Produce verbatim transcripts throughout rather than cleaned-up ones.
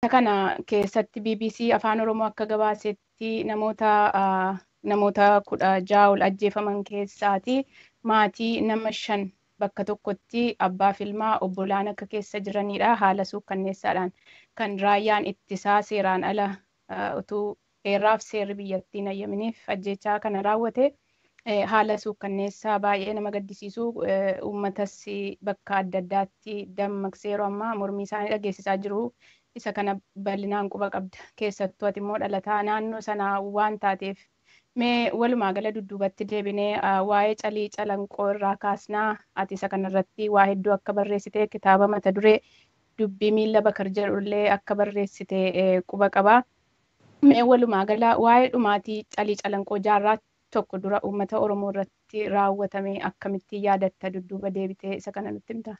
kana keessatti B B C Afaan Oromoo akka gabaasetti namoota namoota kudha ja'a ol ajjeefaman keessaati maatii nama shan bakka tokkotti abbaa fi ilmaa obbolaan akka keessa jiranidha. Haala suukkanneessaadhaan kan raayyaan ittisaa seeraan ala utuu heeraaf seerri biyyattiin ayyaminiif ajjechaa kana raawwate. Haala suukkanneessaa baay'ee nama gaddisiisu uummatas bakka adda addaatti dammaqsee yeroo ammaa mormii isaanii dhageessisaa jiru. Isa kana bal'inaan quba qabda. Keessattuu ati immoo dhalataa naannoo sanaa waan taateef mee walumaa gala dudduubatti deebinee waa'ee calii calanqoo irraa kaasnaa. Ati isa kanarratti waa hedduu akka barreessite kitaaba mata duree dubbii miila bakar jedhullee akka barreessite quba qaba. Mee walumaa gala waa'ee dhumaatii calii calanqoo jaarraa tokko dura uummata Oromoo irratti raawwatame akkamitti yaadatta dudduuba deebitee isa kana nutti himta?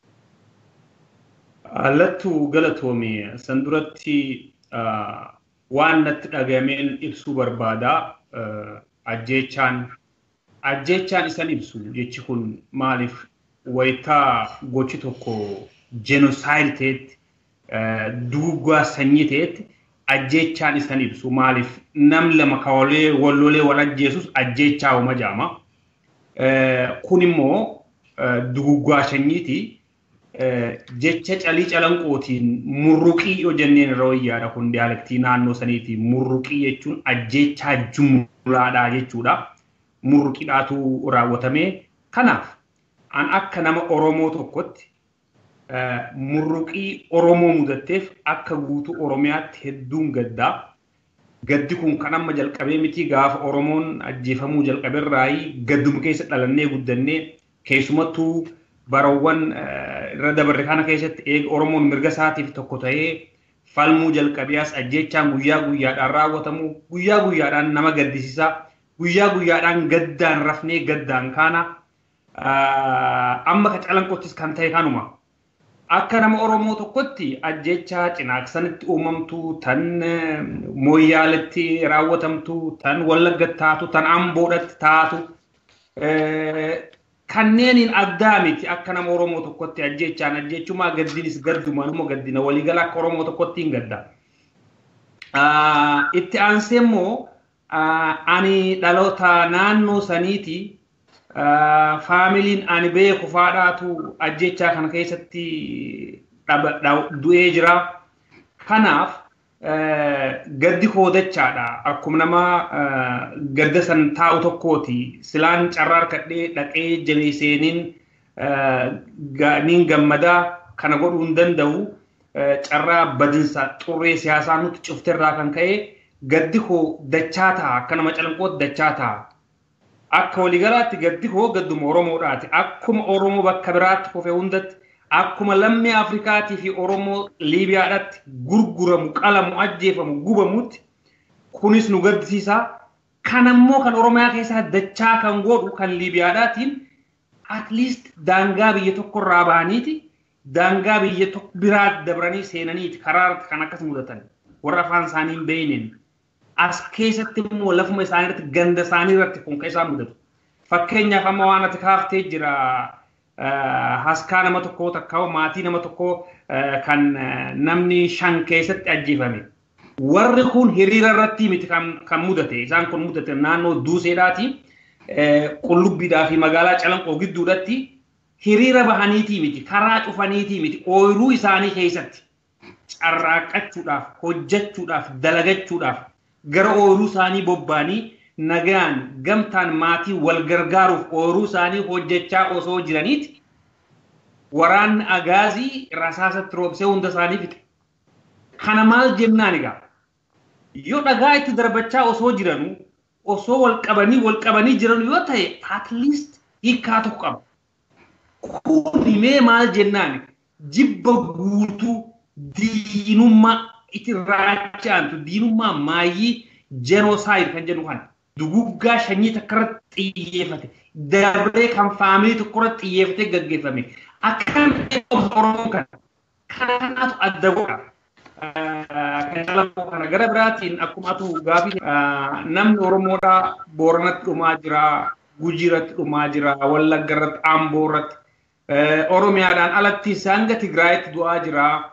Allattu galatoomii san duratti waan natti dhagameen ibsuu barbaada. Ajjechaan ajjechaan isan ibsu jechi kun maaliif wayitaa gochi tokko genocide ta'etti duguuggaa sanyii ta'etti ajjechaan isan ibsu maaliif nam lama kawalee wallolee wal ajjeesus ajjechaa uma jaama. Kun immoo duguuggaa sanyiiti. Jecha calii calanqootiin murruqii yoo jenneen irra wayyaadha kun diaalektii naannoo saniiti. Murruqii jechuun ajjechaa jumlaadhaa jechuudha. Murruqiidhaatu raawwatamee. Kanaaf an akka nama Oromoo tokkotti murruqii Oromoo mudatteef akka guutuu Oromiyaatti hedduun gaddaa. Gaddi kun kan amma jalqabee miti gaafa Oromoon ajjeefamuu jalqabeerraayi gadduma keessa dhalannee guddannee keessumattuu barawwan irra dabarre kana keessatti eega Oromoon mirga isaatiif tokko ta'ee falmuu jalqabiyaas ajjechaan guyyaa guyyaadhaan raawwatamu guyyaa guyyaadhaan nama gaddisiisa guyyaa guyyaadhaan gaddaan rafnee gaddaan kana amma ka calanqoottis kan ta'e kanuma akka nama Oromoo tokkotti ajjechaa cinaaqsanitti uumamtu tan Mooyyaaletti raawwatamtu tan Wallagga taatu tan Amboodhatti taatu kanneeniin addaa miti akka nama Oromoo tokkotti ajjechaan ajjechumaa gaddinis gaddumanuma gaddina waliigala akka Oromoo tokkotti hin gadda. Itti aansee immoo ani dhaloota naannoo saniiti faamiliin ani beeku faadhaatu ajjechaa kana keessatti du'ee jira. Kanaaf gaddi koodachaadha akkuma nama gadda san taa'u tokkooti silaan carraar kadhee dhaqee jabeeseeniin nin gammadaa kana godhuu hin danda'u carraa badinsa xurree siyaasaa nuti cufterraa kan ka'e gaddi koo dachaa ta'a akka nama calanqootti dachaa ta'a akka waliigalaatti gaddi koo gadduma Oromoodhaati akkuma Oromoo bakka biraatti kufee hundatti akkuma lammii Afrikaatii fi Oromoo Liibiyaadhaatti gurguramu qalamu ajjeefamu gubamutti kunis nu gaddisiisa. Kanammoo kan Oromiyaa keessaa dachaa kan godhu kan Liibiyaadhaatiin at least daangaa biyya tokko irraa bahaniiti daangaa biyya tokko biraatti dabranii seenaniiti karaa kan akkas mudatan warra afaan isaanii hin beekneen as keessatti immoo lafuma isaanii irratti ganda isaanii irratti kun keessaa mudatu. Fakkeenyaaf amma waan ati kaaftee jira. Haskaa nama tokko takka maatii nama tokko kan namni shan keessatti ajjeefame. Warri kun hiriira irratti miti kan mudate. Isaan kun mudate naannoo Duuseedhaati. Qullubbiidhaa fi magaalaa Calanqoo gidduudhaatti hiriira bahaniitii miti. Karaa cufaniitii miti. Ooyiruu isaanii keessatti carraaqqachuudhaaf, hojjechuudhaaf, dalagachuudhaaf gara ooyiruu isaanii bobba'anii nagaan gamtaan maatii wal gargaaruuf ooyiruu isaanii hojjechaa osoo jiraniiti waraanni agaazii rasaasatti roobsee hunda isaanii fixe. Kana maal jennaan egaa yoo dhagaa itti darbachaa osoo jiranu osoo wal qabanii wal qabanii jiran yoo ta'e at least hiikaa tokko qaba. Kun himee maal jennaan jibba guutuu diinummaa itti raachaantu diinummaa maayii genocide kan jedhu kana. Duguggaa sanyii takka irratti xiyyeeffate dabree kan faamilii tokko irratti xiyyeeffatee gaggeeffame akkam Oromoo kana kanaatu adda godha. Kan calanqoo kana gara biraatiin akkuma atu gaafii namni Oromoodhaa Booranatti dhumaa jira, Gujiirratti dhumaa jira, Wallagga irratti, Amboo irratti Oromiyaadhaan alatti hanga Tigraayitti du'aa jira.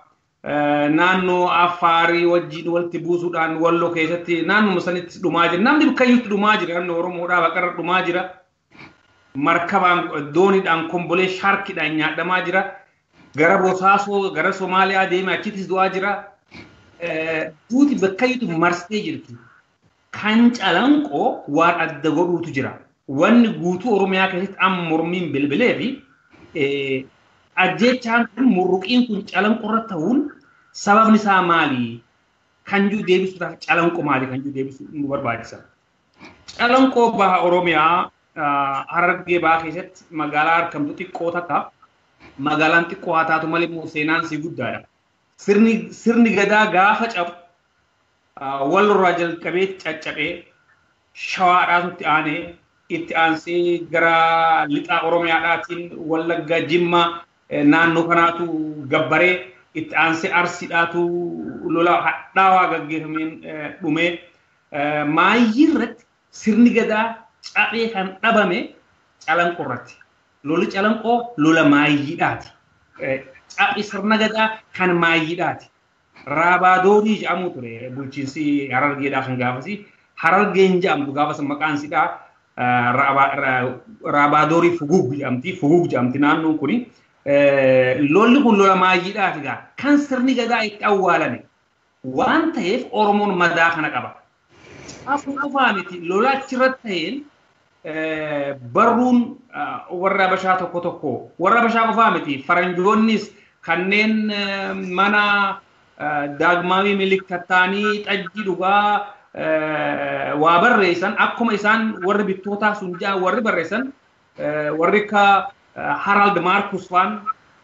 naannoo Affaarii wajjin walitti buusuudhaan Walloo keessatti naannoo sanitti dhumaa jira. Namni bakkayyuutti dhumaa jira. Naannoo Oromoodhaa baqarra dhumaa jira. Markabaan dooniidhaan kombolee shaarkiidhaan nyaadhamaa jira. Gara Bosaasoo gara Somaaliyaa deemee achittis du'aa jira. Duuti bakkayyuutti marsitee jirti. Kan calanqoo waan adda godhuutu jira. Wanni guutuu Oromiyaa keessatti amma mormiin bilbilee fi ajjechaan kun murruqiin kun calanqoo irra ta'uun sababni isaa maali? Kan jiru deebisuudhaaf calanqoo maali? Kan jiru deebisuu nu barbaachisa. Calanqoo baha Oromiyaa Harargee baha keessatti magaalaa argamtu xiqqoo takka. Magaalaan xiqqoo haa taatu malee immoo seenaan si guddaadha. Sirni sirni gadaa gaafa cabu Wallorraa jalqabee caccabee Shawaadhaatu itti aanee itti aansee gara lixaa Oromiyaadhaatiin Wallagga Jimmaa naannoo kanaatu gabbaree itti aansee Arsiidhaatu lola hadhaawaa gaggeeffameen dhumee maayyii irratti sirni gadaa cabee kan dhabame calanqoo irratti. Lolli calanqoo lola maayyiidhaati. Cabbi sirna gadaa kan maayyiidhaati. Raabaadoonii jedhamu ture bulchiinsi Harargeedhaa kan gaafasi. Harargeen jedhamtu gaafasa maqaan sidhaa Raabaadoonii Fuguug jedhamti. Fuguug jedhamti naannoon kuni. Lolli kun lola maayyiidhaati gaa. Kan sirni gadaa itti awwaalame. Waan ta'eef Oromoon madaa kana qaba. Afur qofaa miti lola achirratti ta'een barruun warra Habashaa tokko tokko warra Habashaa qofaa miti faranjoonnis kanneen mana Daagmaawii Minilik tattaanii xajjii dhugaa waa barreessan akkuma isaan warri bittootaa sun ja'a warri barreessan warri akka Harald Marcus faan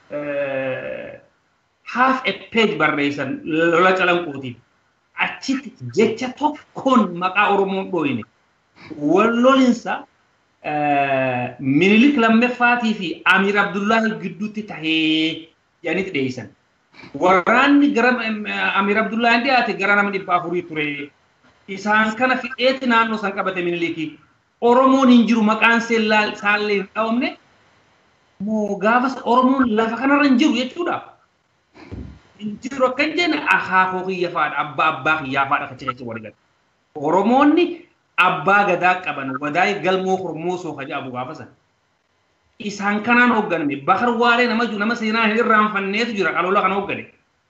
half a page barreessan lola calanqootiif achitti jecha tokkoon maqaa Oromoon dhooyine wallolinsa Minilik lammaffaatii fi Amir Abdullahi gidduutti tahee jedhanii dhiyeessan. Waraanni gara Amir Abdullahi dhiyaate gara nama dhibba afurii ture. Isaan kana fixeetti naannoo san qabate Miniliki. Oromoon hin jiru maqaan isaallee hin dhaabamne. Moo gaafas Oromoon lafa kanarra hin jiru jechuudha. Hin jiru akka hin jenne akaakoo kiyyafaadha abbaa abbaa kiyyafaadha kacha keessa waliigalee. Oromoonni abbaa gadaa qaban wadaay galmoo hormoosoo ka jedhamu gaafasan. Isaan kanaan hoogganame bakar waaree nama jiru nama seenaa hin irraanfanneetu jira qaloola kana hooggane.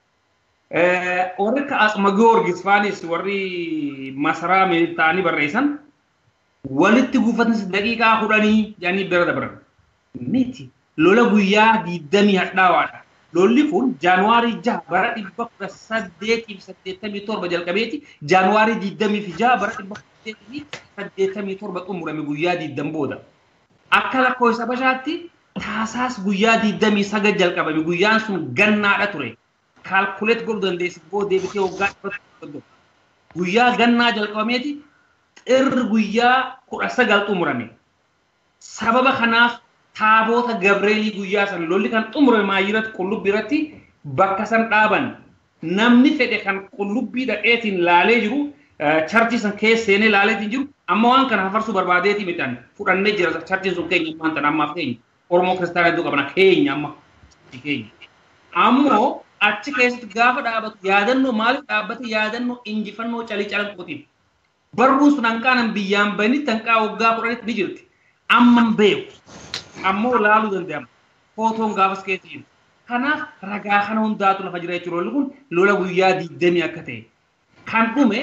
Warri akka Asma Giyoorgis faanis warri masaraa ta'anii barreessan walitti guufatnis daqiiqaa kudhanii jedhanii bira dabran. Miti lola guyyaa diidamii hadhaawaadha. Lolli kun Jaanuwaarii jaha bara dhibba kudha saddeetii fi saddeettamii torba jalqabeeti. Jaanuwaarii diidamii fi jaha bara dhibba saddeettamii torba xumurame guyyaa diidam booda. Akka lakkoofsa Habashaatti taasaas guyyaa diidamii sagal jalqabame guyyaan sun gannaadha ture. Kaalkuleet godhuu dandeessi boo deebitee waggaa dhibba guyyaa gannaa jalqabameeti xirri guyyaa kudha sagal xumurame. Sababa kanaaf Taaboota Gabreelii guyyaa san lolli kan xumurame maayyiratti qullubbii irratti bakka san dhaaban namni fedhe kan qullubbii dhaqeetiin laalee jiru charchii san keessa seenee laaleetiin jiru amma waan kana hafarsuu barbaadeetii midhaan fudhannee jira charchiin sun keenya waan ta'an ammaaf keenya Oromoo kiristaanaa hedduu qabna keenya amma keenya. Ammoo achi keessatti gaafa dhaabatu yaadannoo maaliif dhaabbate yaadannoo injifannoo calii calanqootiin barruun sun hanqaanan biyyaan banitti hanqaa waggaa kudhanitti ni jirti amman beeku. Ammoo laaluu danda'ama. Footoon gaafas keessa jiru. Kanaaf ragaa kana hundaatu lafa jira jechuudha. Lolli kun lola guyyaa diidamii akka ta'e. Kan dhume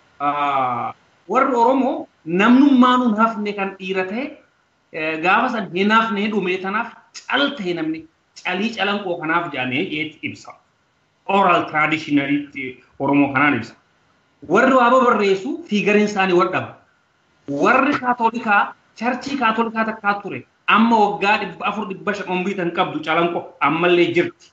warri Oromoo namnummaan hin hafne kan dhiira ta'e gaafa san hin hafne dhume tanaaf cal ta'e namni calii calanqoo kanaaf jedhamee jeetti ibsa. Oral traditionalitti Oromoo kanaan ibsa. Warri waa barreessu fiigariin isaanii wadhaba. Warri kaatolikaa charchii kaatolikaa takkaa ture. Amma waggaa dhibba afur dhibba shan umrii tan qabdu calanqoo ammallee jirti.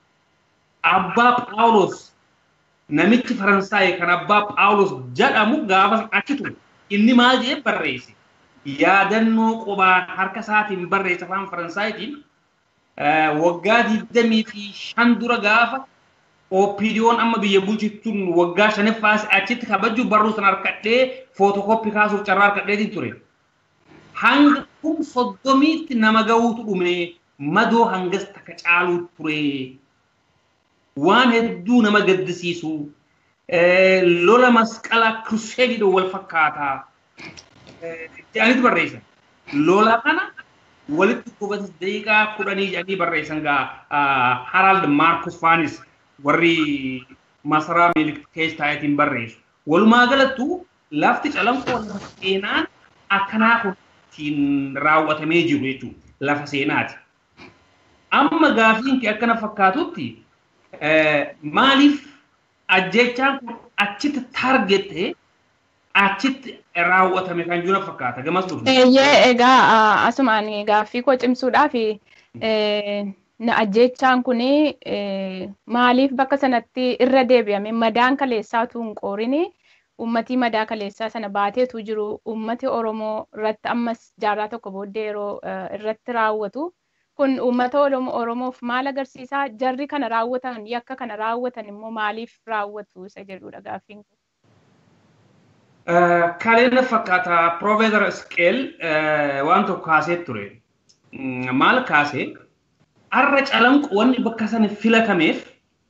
Abbaa Phaawulos namichi Faransaay kan Abbaa Phaawulos jedhamu gaafa achi ture. Inni maal jedhee barreesse? Yaadannoo qubaan harka isaatiin barreesse afaan Faransaayitiin waggaa digdamii fi shan dura gaafa Oppiidiyoon amma biyya bulchituun waggaa shanaffaas achitti kabajuu barruu san harkadhee footokooppii kaasuuf carraa harkadheetiin ture. Hanga kum soddomiitti nama ga'uutu dhume madoo hangas takka caaluu ture. waan hedduu nama gaddisiisu lola masqala crusade wal fakkaataa jedhaniitu barreessan. Lola kana walitti qubatas daqiiqaa kudhanii jedhanii barreessan gaa Harald Marcus Fanis warri masaraa Minilik keessa taa'eetiin barreessu. Walumaa galattuu lafti calanqoo lafa seenaan akkanaa ittiin raawwatamee jiru jechuudha. Lafa seenaati. Amma gaafiin kee akkana fakkaatutti maaliif ajjechaan kun achitti taargetee achitti raawwatame kan jiru fakkaata gamas dhufu. Eeyyee egaa asumaan gaaffii koo cimsuudhaaf na ajjechaan kun maaliif bakka sanatti irra deebi'ame madaan kaleessaatu hin qoorini ummatii madaa kaleessaa sana baateetu jiru ummati Oromoo irratti ammas jaarraa tokko booddee yeroo irratti raawwatu kun ummata Oromoof maal agarsiisaa jarri kana raawwatan yakka kana raawwatan immoo maaliif raawwatu isa jedhudha gaaffiin kun. Kaleen fakkaata Profeesar Isqeel waan tokko kaasee ture. Maal kaasee arra calanqoo wanni bakka sana filatameef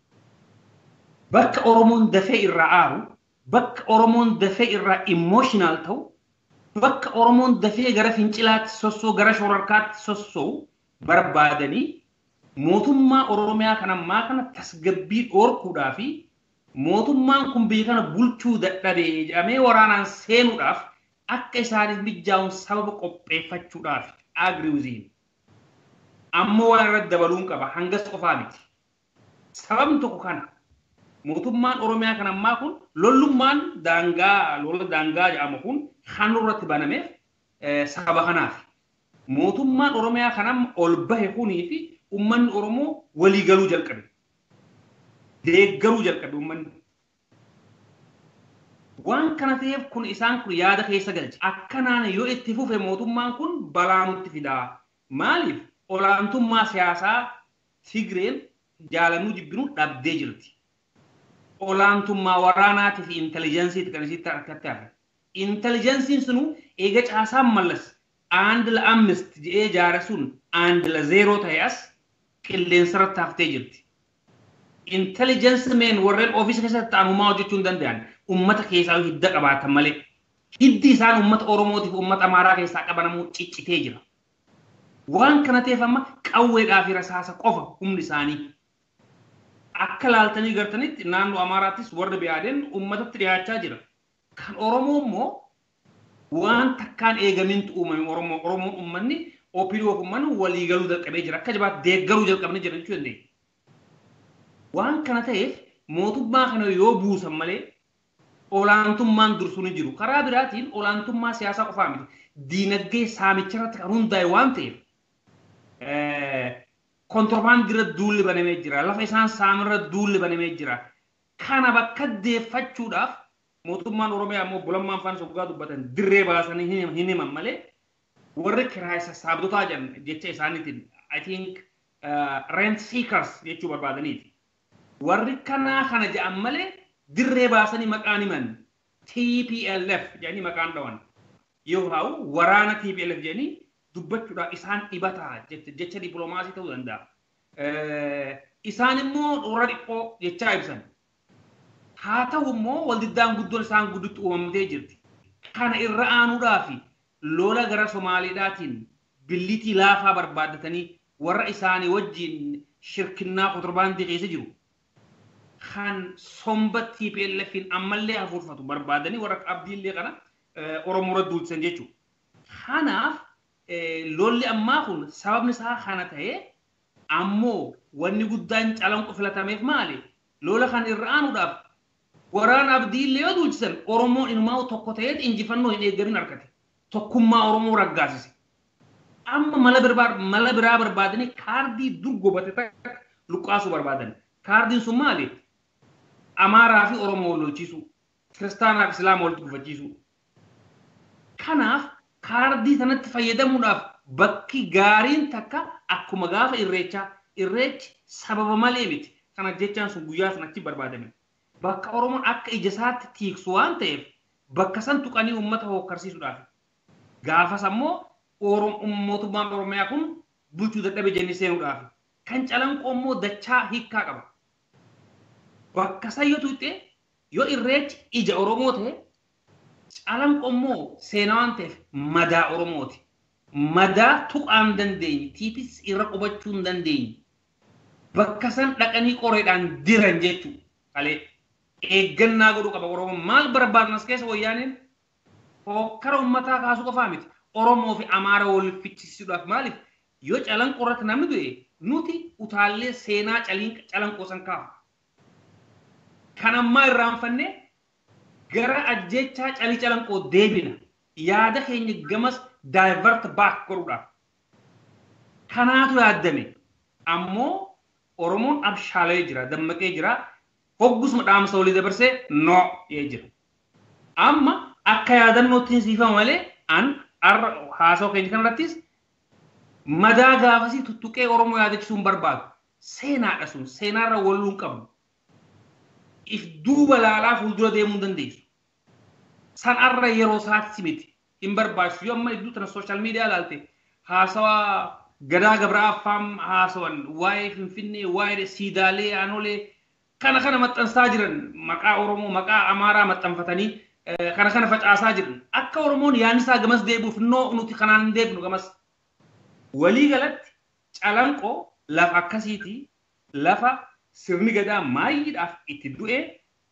bakka Oromoon dafee irraa aaru bakka Oromoon dafee irraa emotional ta'u bakka Oromoon dafee gara fincilaatti sossoo gara shororkaatti sossoo barbaadanii mootummaa Oromiyaa kana ammaa kana tasgabbii dhoorkuudhaa fi mootummaan kun biyya kana bulchuu dadhabee jedhamee waraanaan seenuudhaaf akka isaaniif mijaa'uun sababa qopheeffachuudhaaf agriiwuziin ammoo waan irratti dabaluun qaba hangas qofaa miti. Sababni tokko kana mootummaan Oromiyaa kan ammaa kun lollummaan daangaa lola daangaa jedhamu kun kan irratti banameef sababa kanaaf. Mootummaan Oromiyaa kan amma ol bahe kunii fi uummanni Oromoo walii galuu jalqabe. Deeggaruu jalqabe uummanni. Waan kana ta'eef kun isaan kun yaada keessa galche. Akkanaan yoo itti fufe mootummaan kun balaa nutti fidaa. Maaliif olaantummaa siyaasaa Tigreen jaalanuu jibbinuu dhabdee jirti. Olaantummaa waraanaatii fi intelijensiiti kan isitti harkatti hafe. Intelijensiin sunu eega caasaan mallas and la ammist jedhee jaare sun and la zeeroo ta'e as qilleensarratti haftee jirti. Intelijensi meen warreen ofiisa keessatti ta'amumaa hojjechuu hin danda'an ummata keessaa hidda qabaatan malee hiddi isaan ummata Oromootiif ummata Amaaraa keessaa qabanamuu ciccitee jira. Waan kana ta'eef amma qawweedhaa fi rasaasa qofa humni isaanii. Akka laaltanii gartanitti naannoo Amaaraattis warri biyaadeen ummatatti dhiyaachaa jira. Kan Oromoo immoo waan takkaan eegamintu uumame Oromoo Oromoon uummanni opiidii of uummanni walii galuu jalqabee jira. Akka jabaatti deeggaruu jalqabanii jiran jechuu dandeenya. Waan kana ta'eef mootummaa kana yoo buusan malee olaantummaan dursuu ni jiru. Karaa biraatiin olaantummaa siyaasaa qofaa miti. Diinagdee saamicharratti kan hundaa'e waan ta'eef kontorbaandii irra duulli banamee jira. Lafa isaan saamirra duulli banamee jira. Kana bakka deeffachuudhaaf mootummaan Oromiyaa immoo bulammaan faan soggaa dubbatan dirree baasanii hin himan malee warri kiraa sassaabdotaa jedhan jecha isaaniitiin I think rent seekers jechuu barbaadaniiti. Warri kanaa kana jedhan malee dirree baasanii maqaan himan T P L F jedhanii maqaan dhawan. Yoo ta'u waraana T P L F jedhanii dubbachuudhaaf isaan dhibataa jecha dippiloomaasii ta'uu danda'a. Isaan immoo warra dhiphoo jechaa ibsan. Haa ta'u immoo waldiddaan guddoon isaan guddutti uumamtee jirti. Kana irra aanuudhaaf lola gara Somaaliidhaatiin billitii laafaa barbaaddatanii warra isaanii wajjin shirkinnaa kontorbaandii keessa jiru. Kan somba T P L F'n ammallee hafuurfatu barbaadanii warra abdiillee kana Oromoo irra duulchisan jechuudha. Kanaaf lolli ammaa kun sababni isaa kana ta'ee ammoo wanni guddaan calanqoo filatameef maali? Lola kan irra aanuudhaaf waraana abdiillee yoo duulchisan Oromoon inumaa tokko ta'eet injifannoo hin eeggamin harkate. Tokkummaa Oromoo raggaasise. Amma mala biraa barbaadanii kaardii dur gobate takka luqqaasuu barbaadan. Kaardiin sun maali? Amaaraa fi Oromoo wal lolchiisuu. Kiristaanaa fi Islaama walitti gufachiisuu. Kanaaf kaardii sanatti fayyadamuudhaaf bakki gaariin takka akkuma gaafa irreechaa irreechi sababa malee miti. Kana jechaan sun guyyaa san achi barbaadame. Bakka Oromoon akka ija isaatti tiiksu waan ta'eef bakka san tuqanii uummata hokkarsiisuudhaaf. Gaafas ammoo mootummaan Oromiyaa kun bulchuu dadhabe jennee seenuudhaaf. Kan calanqoo immoo dachaa hiikkaa qaba. bakka sayyoo tuutte yoo irreechi ija Oromoo ta'e calanqoo immoo seenaa waan ta'eef madaa Oromooti. Madaa tuqaan dandeenye tiifis irra qubachuu hin dandeenye. Bakka san dhaqanii qoreedhaan diran jechuudha. Qalee eeggannaa godhuu qaba Oromoon maal barbaadan as keessa wayyaaneen hokkara uummataa kaasuu qofaa miti. Oromoo fi Amaara wal fichisiisuudhaaf maaliif yoo calanqoo irratti namni du'e nuti utaallee seenaa calanqoo san kaafa. Kan ammaa irraanfannee gara ajjechaa calii calanqoo deebina. Yaada keenya gamas divert back godhuudhaaf. Kanaatu yaaddame. Ammoo Oromoon abshaalee jira, dammaqee jira. Hogguusuma dhaamsa walii dabarsee noo yee jira. Amma akka yaadannootti siifama malee an arra haasoo keenya kanarrattis madaa gaafasii tuttuqee Oromoo yaadachisuun barbaadu. Seenaadha sun seenaarra walluun qabnu. If duuba laalaa fuuldura deemuu dandeessu. San arra yeroo isaatti miti hin barbaachisu yoo amma iddoo tana sooshaal miidiyaa ilaalte haasawaa gadaa gabraa afaan haasawan waa'ee Finfinnee waa'ee siidaalee aanolee kana kana maxxansaa jiran maqaa Oromoo maqaa Amaaraa maxxanfatanii kana kana facaasaa jiran akka Oromoon yaannisaa gamas deebi'uuf noo nuti kanaan hin deebinu gamas walii galatti calanqoo lafa akkasiiti lafa sirni gadaa maayyiidhaaf itti du'ee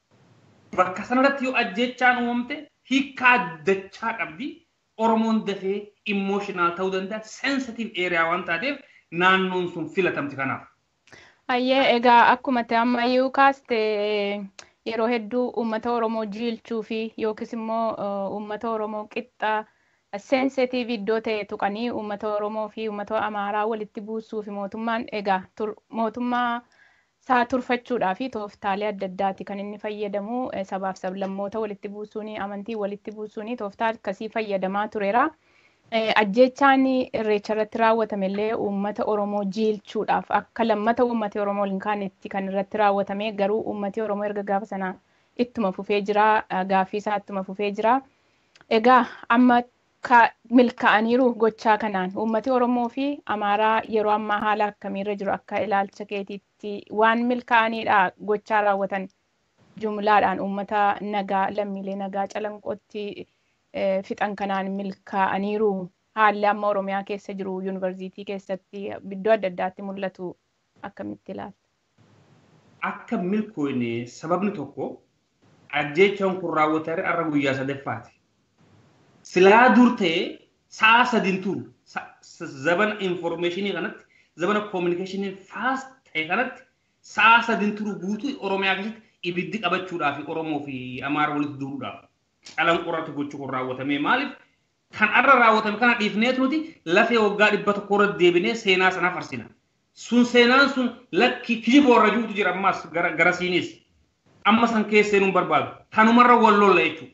bakka sanarratti yoo ajjechaan uumamte hiikkaa dachaa qabdi Oromoon dafee emotional ta'uu danda'a sensitive area waan taateef naannoon sun filatamti kanaaf. Ayyee egaa akkuma ta'e ammayyuu kaaste yeroo hedduu uummata Oromoo jiilchuu fi yookiis immoo uummata Oromoo qixxaa sensitive iddoo ta'e tuqanii uummata Oromoo fi uummata Amaaraa walitti buusuu fi mootummaan egaa mootummaa saa turfachuudhaa fi tooftaalee adda addaati kan inni fayyadamu sabaaf sablammoota walitti buusuun amantii walitti buusuun tooftaa akkasii fayyadamaa tureera. Ajjechaan irreecha irratti raawwatamellee uummata Oromoo jiilchuudhaaf akka lammata uummata Oromoo hin kaanetti kan irratti raawwatame garuu uummati Oromoo erga gaafa sanaa ittuma fufee jira gaaffii isaa ittuma fufee jira. Egaa amma milkaa'aniiru gochaa kanaan uummati Oromoo fi Amaaraa yeroo ammaa haala akkamiirra jiru akka ilaalcha keetiitti waan milkaa'aniidha gochaa raawwatan jumlaadhaan uummata nagaa lammiilee nagaa calanqootti fixan kanaan milkaa'aniiru haalli amma Oromiyaa keessa jiru yuunivarsiitii keessatti iddoo adda addaatti mul'atu akkamitti ilaalta? Akka milkoone sababni tokko ajjechaan kun raawwatame arra guyyaa sadaffaati. Silaa durtee sa'a sadin turu zabana informationii kanatti zabana communicationii fast ta'e kanatti sa'a sadin turu guutuu Oromiyaa keessatti ibiddi qabachuudhaaf Oromoo fi Amaara walitti duruudhaaf calanqoo irratti gochuu kun raawwatame maaliif kan arra raawwatame kana dhiifneet nuti lafee waggaa dhibba tokko irratti deebinee seenaa sana farsina. Sun seenaan sun lakki kijiboo irra juutu jira ammas gara siinis amma san keessee nuun barbaadu kanumarra wallolla jechuudha.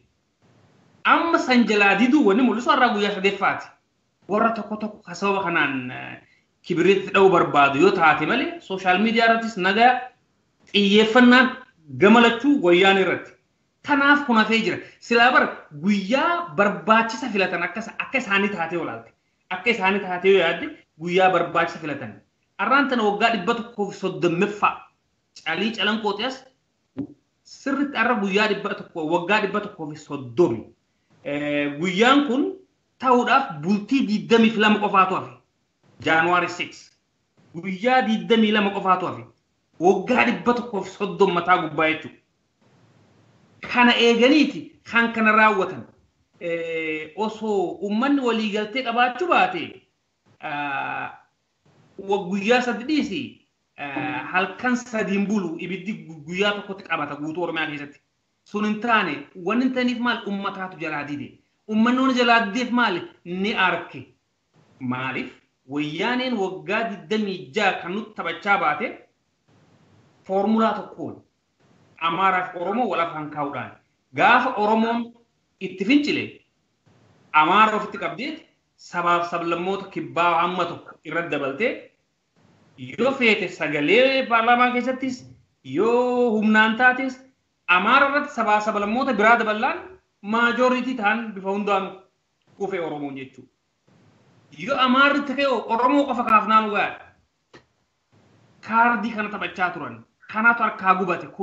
Amma san jalaa diduu wanni mul'isu har'a guyyaa sadeffaati. Warra tokko tokko sababa kanaan kibiritti dha'uu barbaadu yoo taate malee sooshaal miidiyaa irrattis nagaa xiyyeeffannaan gamalachuu wayyaan irratti. Kanaaf kun hafee jira. Silaa bara guyyaa barbaachisa filatan akka isaanii taatee olaalte. Akka isaanii taatee yoo yaadde guyyaa barbaachisa filatan. Arraan tana waggaa dhibba tokkoo fi soddommeeffaa calii calanqoo ta'es sirriitti arra guyyaa dhibba tokkoo waggaa dhibba tokkoo fi soddomi. Guyyaan kun ta'uudhaaf bultii digdamii lama qofaatu hafe. Jaanuwaari six. Guyyaa digdamii lama qofaatu hafe. Waggaa dhibba tokkoo fi soddom mataa gubbaa jechuudha. Kana eeganiiti kan kana raawwatan. Osoo uummanni waliigaltee qabaachuu baate guyyaa sadi dhiisi halkan sadiin bulu ibiddi guyyaa tokkotti qabata guutuu Oromiyaa keessatti. Sun hin taane wanni hin ta'iniif maal uummataatu jalaa dide. Uummannoon jalaa dideef maal ni arke. Maaliif wayyaaneen waggaa digdamii ja'a kan nutti taphachaa baate foormulaa tokkoon Amaaraaf Oromoo wal afaan kaa'uudhaan gaafa Oromoon itti fincile Amaara ofitti qabdeet sabaaf sablammoota kibbaa hamma tokko irratti dabaltee yoo feete sagalee paarlaamaa keessattis yoo humnaan taates Amaara irratti sabaa sablammoota biraa dabalaan maajoriitii ta'an bifa hundaan kufee Oromoon jechuudha. Yoo Amaarri ta'e Oromoo qofa kaafnaan wayaa kaardii kana taphachaa turan kanaatu harkaa gubate kun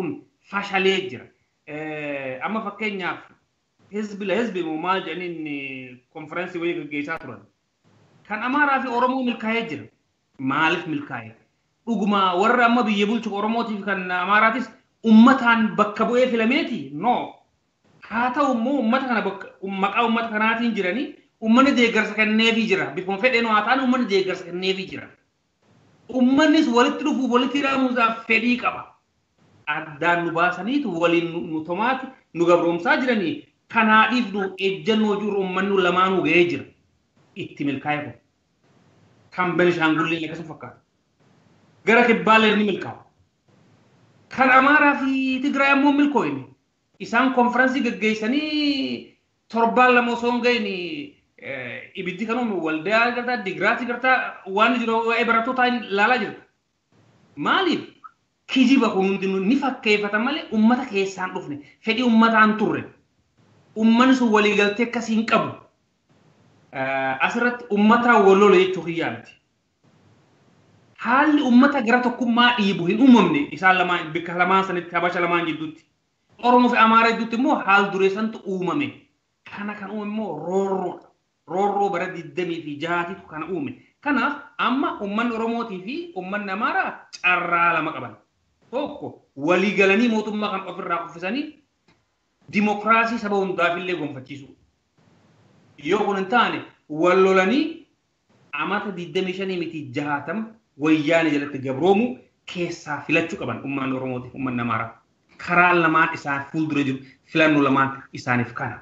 fashalee jira. Amma fakkeenyaaf hizbi la hizbi moo maal jedhaniin konferensii wayii gaggeessaa turan. Kan Amaaraa fi Oromoo milkaa'ee jira. Maaliif milkaa'ee? Dhuguma warra amma biyya bulchu Oromootiif kan Amaaraatis ummataan bakka bu'ee filameeti? No. Haa ta'u immoo ummata kana maqaa ummata kanaatiin jiranii ummanni deeggarsa kenneefii jira. Bifuma fedheen haa ta'an ummanni deeggarsa kenneefii jira. Ummannis walitti dhufuuf walitti hidhamuudhaaf fedhii qaba. Addaan nu baasaniitu waliin nu tomaati nu gabroomsaa jiranii kanaadhiif nu ejjannoo jiru ummannu lamaanuu ga'ee jira. Itti milkaa'e kun. Kan Benishaangullee akkasuma fakkaata. Gara kibbaalee ni milkaa'u. Kan Amaaraa fi Tigraay ammoo milkooyini. Isaan konferensii gaggeessanii torbaan lama osoo hin ga'in ibiddi kanuma waldaa gartaa digraatii gartaa waan jiru waa'ee barattootaa ilaalaa jirta. Maaliif? Kijiba kun hundi ni fakkeeffata malee ummata keessaan dhufne fedhii ummataan turre. Ummanni sun waliigaltee akkasii hin qabu. Asirratti ummata wallole jechuu hiyyaa miti. Haalli ummata gara tokkummaa dhiibu hin uumamne isaan lamaan bikka lamaan sanitti habasha lamaan jidduutti. Oromoo fi Amaaraa jidduutti immoo haal dureessantu uumame. Kana kan uume immoo roorroodha. Roorroo bara digdamii fi jahaatiitu kana uume. Kanaaf amma uummanni Oromootii fi uummanni Amaaraa carraa lama qaban. Tokko walii galanii mootummaa kan ofirraa kuffisanii dimokiraasii saba hundaafillee gonfachiisu. Yoo kun hin taane wal lolanii amata digdamii shanii miti jahaatama wayyaanee jalatti gabroomu keessaa filachuu qaban uummanni Oromootii fi uummanni Amaaraa. Karaa lamaan isaan fuuldura jiru filannoo lamaan isaaniif kana.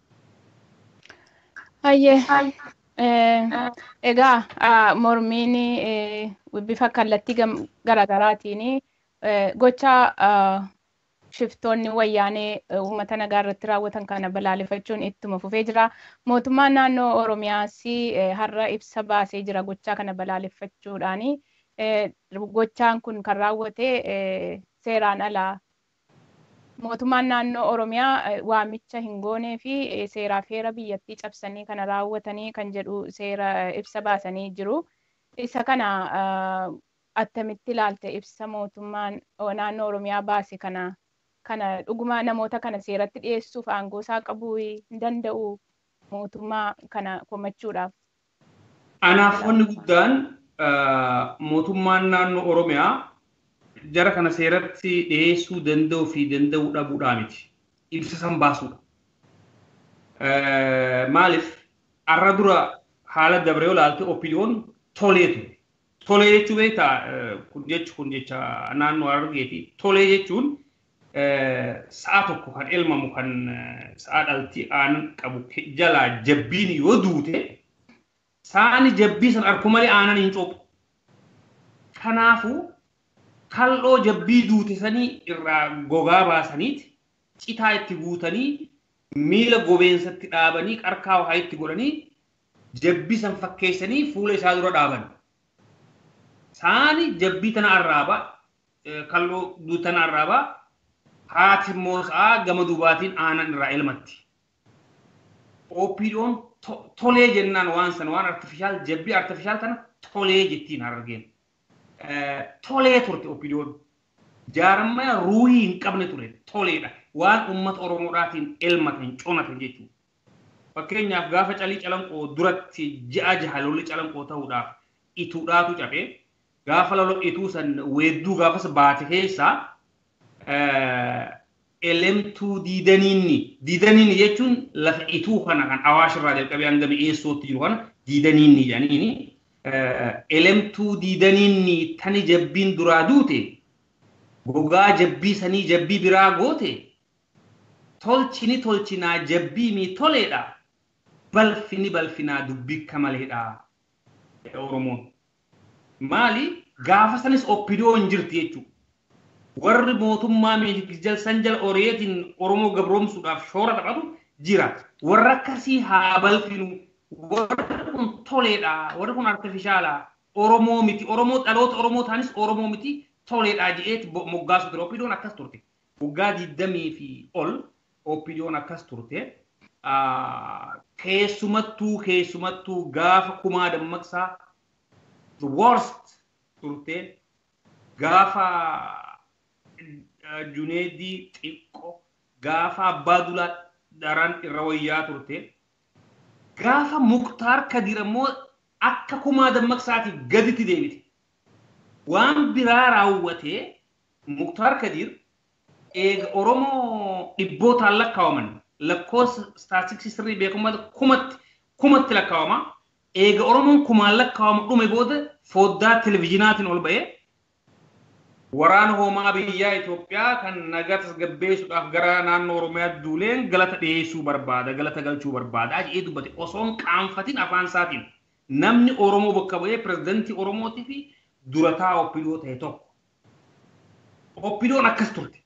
Hayyee egaa mormiin bifa kallattii garaagaraatiin gocha shiftoonni wayyaanee uummata nagaa irratti raawwatan kana balaaleffachuun ittuma fufee jira. Mootummaan naannoo Oromiyaas har'a ibsa baasee jira gochaa kana balaaleffachuudhaan. Gochaan kun kan raawwate seeraan alaa. Mootummaan naannoo Oromiyaa waamicha hin goonee fi seeraa fi heera biyyattii cabsanii kana raawwatanii kan jedhu seera ibsa baasanii jiru. Isa kana attamitti ilaalte ibsa mootummaan naannoo Oromiyaa baase kana kana dhuguma namoota kana seeratti dhiyeessuuf aangoo isaa qabuu hin danda'u mootummaa kana komachuudhaaf. Anaaf wanni guddaan mootummaan naannoo Oromiyaa jara kana seeratti dhiyeessuu danda'u fi danda'uu dhabuudhaa miti. Ibsa san baasuudha. Maaliif har'a dura haala dabree olaalte opiniyoon toleetu. Tolee jechuun beektaa kun jechuun kun jecha naannoo Harargeeti. Tolee jechuun sa'a tokko kan elmamu kan sa'a dhaltii aanan qabu jalaa jabbiin yoo duute sa'ani jabbii san arku malee aanan hin coobu. Kanaafuu kal'oo jabbii duute sanii irraa gogaa baasaniiti citaa itti guutanii miila gobeensatti dhaabanii qarkaa waa itti godhanii jabbii san fakkeessanii fuula isaa dura dhaaban. Saani jabbii tana arraaba kal'oo duute tana arraaba haati immoo sa'a gama duubaatiin aanan irraa elmatti. Opiniyoon tolee jennaan waan san waan artifishaal jabbii artifishaal tana tolee jettiin Harargeen. Tolee turte opiniyoon jaarammaa ruuhii hin qabne ture toleedha waan uummata Oromoodhaatiin elmatan conatan jechuudha. Fakkeenyaaf gaafa calii calanqoo duratti ji'a jaha lolli calanqoo ta'uudhaaf ituudhaatu cabee gaafa lolo ituu san weedduu gaafas baate keessaa elemtuu diidaniinni diidaniinni jechuun lafa ituu kana kan Awaashirraa jalqabee hanga mi'eessootti jiru kana diidaniinni jedhaniini. Elemtuu diidaniinni tani jabbiin duraa duute gogaa jabbii sanii jabbii biraa goote tolchini tolchinaa jabbii mi toleedha balfini balfinaa dubbii kamaleedha Oromoon. Maali gaafa sanis opiniyoo hin jirti jechuudha. Warri mootummaa jalsan jala Oriyeetiin Oromoo gabroomsuudhaaf shoora taphatu jira. Warra akkasii haa balfinu. Warri kun toleedha. Warri kun artifishaala. Oromoo miti. Oromoo dhaloota Oromoo taanis Oromoo miti toleedha jedheeti moggaasu ture. Opiniyoon akkas turte. Waggaa digdamii fi ol opiniyoon akkas turte. Keessumattuu keessumattuu gaafa kumaa dammaqsaa the worst turte. Gaafa Junaidii xiqqoo gaafa abbaa dulaa daraan irra wayyaa turte gaafa Muktaar Kadir immoo akka kumaa dammaqsaatiif gaditti deebite. Waan biraa raawwatee Muktaar Kadir eega Oromoo dhibbootaan lakkaawaman lakkoofsa staatistiksii sirrii beekumatti kumatti kumatti lakkaawama. Eega Oromoon kumaan lakkaawama dhume booda foddaa televizyinaatiin ol ba'ee waraana hoomaa biyyaa Itoophiyaa kan nagaa tasgabbeessuudhaaf gara naannoo Oromiyaatti duuleen galata dhiyeessuu barbaada, galata galchuu barbaada jedhee dubbate osoon qaanfatiin afaan isaatiin namni Oromoo bakka bu'ee pirezidantii Oromootii fi durataa Oppidoo ta'e tokko. Oppidoon akkas turte.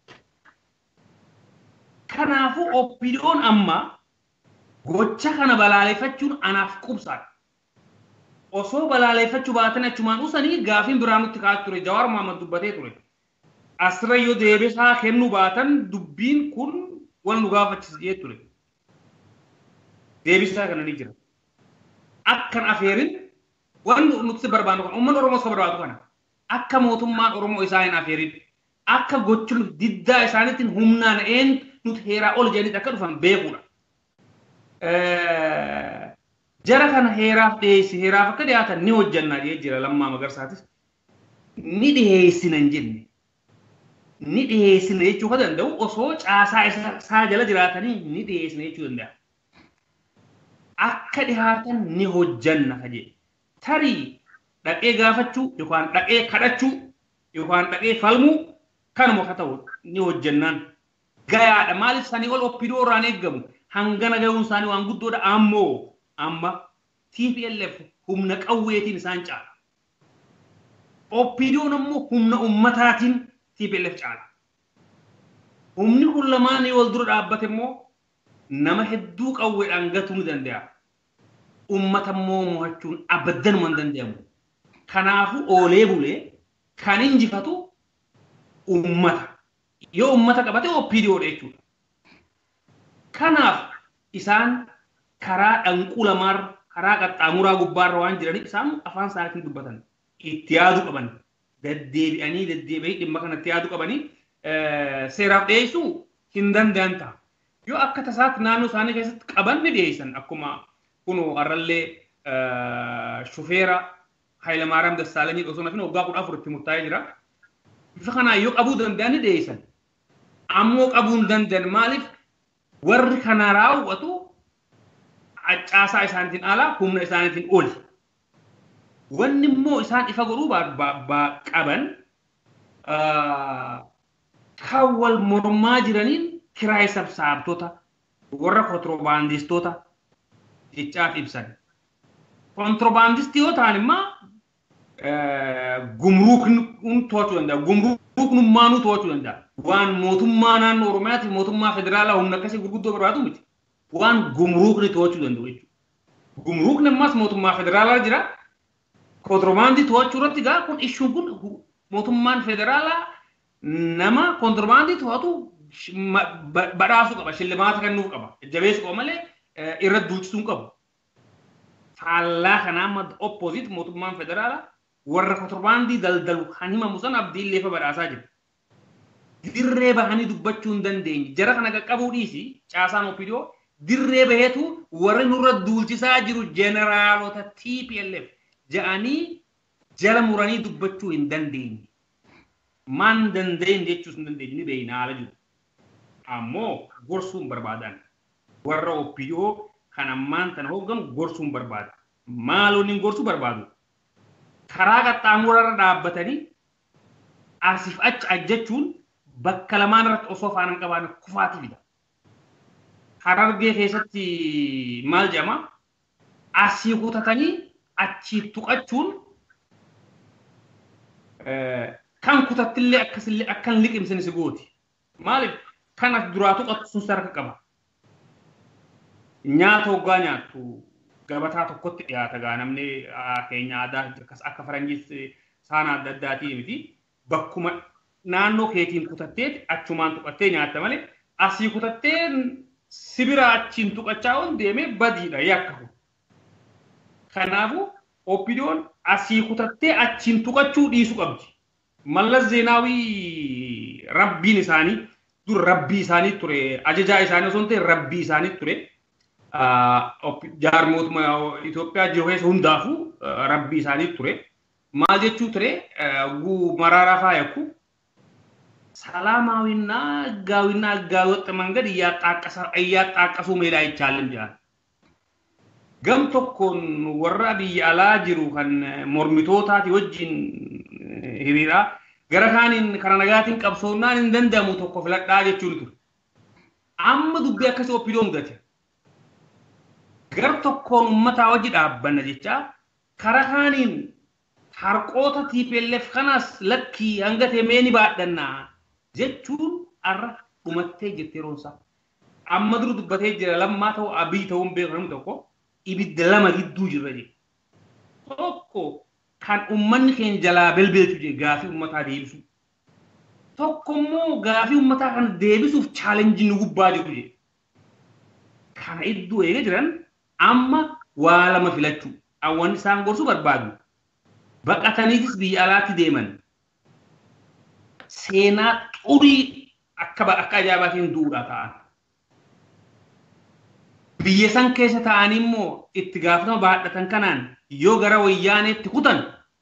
Kanaafuu Oppidoon amma gocha kana balaaleffachuun anaaf qubsaadha. Osoo balaaleffachuu baatan achumaan usanii gaafiin biraan nutti kaa'aa ture Jawaar Mohaammed dubbatee ture. Asirra yoo deebisaa kennuu baatan dubbiin kun waan nu gaafachisa jee ture. Deebisaa kana ni jira. Akkan afeerin waan nuti barbaadu kana uummanni Oromoo isa barbaadu kana akka mootummaan Oromoo isaa hin afeerin akka gochuun diddaa isaaniitiin humnaan een nuti heeraa ol jedhanii akka dhufan beekuudha. Jara kana heeraaf dhiyeessi heeraaf akka dhiyaatan ni hojjannaa jee jira Lammaa Magarsaatis ni dhiyeessina hin jenne ni dhiyeessina jechuu ka danda'u osoo caasaa isaa jala jiraatanii ni dhiyeessina jechuu danda'a. Akka dhiyaatan ni hojjanna ka jedhe tarii dhaqee gaafachuu yookaan dhaqee kadhachuu yookaan dhaqee falmuu kanuma ka ta'u ni hojjannaan gayaadha. Maaliif sanii ol Oppidoo irraan eeggamu hangana ga'uun isaanii waan guddoodha ammoo amma T P L F humna qawweetiin isaan caala. Oppidoon ammoo humna ummataatiin T P L F caala. Humni kun lamaan wal dura dhaabbate immoo nama hedduu qawweedhaan gatuu ni danda'a. Ummata immoo mo'achuun abaddanuma hin danda'amu. Kanaafuu oolee bulee kan injifatu ummata. Yoo ummata qabate Oppidoodha jechuudha. Kanaaf isaan karaa dhanquu lamaar karaa qaxxaamuraa gubbaarra waan jiraniif isaan afaan isaaniitiin dubbatan itti yaaduu qaban deddeebi'anii deddeebi'anii dhimma kanatti yaaduu qabanii seeraaf dhiyeessuu hin danda'an ta'a. Yoo akka tasaatti naannoo isaanii keessatti qaban ni dhiyeessan akkuma kunu har'allee shufeera Hayilamaariyaam Dassaalanyii osoo nafin waggaa kudha afuritti murtaa'ee jira. Bifa kanaan yoo qabuu danda'an ni dhiyeessan. Ammoo qabuu hin danda'an maaliif warri kana raawwatu caasaa isaaniitiin alaa humna isaaniitiin oli. Wanni immoo isaan ifa godhuu qaban kan wal mormaa jiraniin kiraay sabsaabtota warra kontiroobaandistoota jechaaf ibsan. Kontiroobaandistii yoo ta'an immoo gumruukni to'achuu danda'a. Gumruuknummaanuu to'achuu danda'a. Waan mootummaa naannoo Oromiyaati mootummaa federaalaa humna akkasii gurguddoo barbaadu miti. Waan gumruukni to'achuu danda'u jechuudha. Gumruukni ammas mootummaa federaalaa jira. Kontiroobaandii to'achuu irratti gaa kun ishuun kun mootummaan federaalaa nama kontiroobaandii to'atu badhaasuu qaba. Shillimaata kennuuf qaba. Jabeessuu qaba malee irratti duulchisuu qabu. Faallaa kanaa amma oppoziit mootummaan federaalaa warra kontiroobaandii daldalu kan himamu san abdiillee fa badhaasaa jira. Dirree bahanii dubbachuu hin dandeenye. Jara kana qaqqabuu dhiisi caasaan Oppidoo dirree baheetu warri nurra duulchisaa jiru jeneraalota T P L F ja'anii jala muranii dubbachuu hin dandeenye. Man dandeenye jechuus hin dandeenye ni beeyna haala jiru. Ammoo gorsuun barbaadan. Warra Oppidoo kan ammaan tana hoogganu gorsuun barbaada. Maaloo inni gorsuu barbaadu? Karaa qaxxaamurarra dhaabbatanii asiif achi ajjachuun bakka lamaan irratti osoo afaan hin qabaanne kufaatii fida. Harargee keessatti maal jedhama? Asii kutatanii achii tuqachuun kan kutattillee akkasillee akkan liqimsine si gooti. Maaliif kan as duraa tuqatu sun sarka qaba. Nyaata hoggaa nyaattu gabataa tokkotti dhiyaata gaa namni keenya aadaa akka faranjiis saana adda addaatii miti bakkuma naannoo keetiin kutattee achumaan tuqattee nyaatta malee asii kutattee sibira achiin tuqachaa on deemee badiidha yakkahu. Kanaafuu Oppidoon asii kutattee achiin tuqachuu dhiisuu qabdi. Mallas Zeenaawii rabbiin isaanii dur rabbii isaanii ture ajajaa isaanii osoo hin ta'e rabbii isaanii ture jaar mootummaa Itoophiyaa jiru keessa hundaafuu rabbii isaanii ture maal jechuu ture guu maraaraa faayakku ሰላማዊና ህጋዊና ህጋዊ ወጥ መንገድ እያጣቀሰ እያጣቀሱ ሜዳ አይቻልም ጃል ገም tokkon warra biyya alaa jiru kan mormitootaati wajjin hiriira gara kaaniin kana nagaatiin qabsoonnaan hin dandamu tokko filadhaa jechuun ture amma dubbii akkasii oppiidoo mudate gar tokkoon uummataa wajji dhaabbanna jecha kara kaaniin harqoota T P L F kanas lakkii hanga teemee ni baadhannaa jechuun arra dhumattee jettee roonsa amma duru dubbatee jira lammaa ta'u abii ta'uun beekamu tokko ibidda lama gidduu jirra je tokko kan ummanni keenya jalaa belbeetu je gaafii ummataa deebisu tokko immoo gaafii ummataa kan deebisuuf chaalenjii nu gubbaa jiru je kana iddoo eega jiran amma waa lama filachuu awwan isaan gorsuu barbaadu baqataniitis biyya alaatti deeman seenaa xurii akka akka ajaa'ibaatiin duudhaa ta'an biyya san keessa ta'anii immoo itti gaafatama baadhatan kanaan yoo gara wayyaaneetti kutan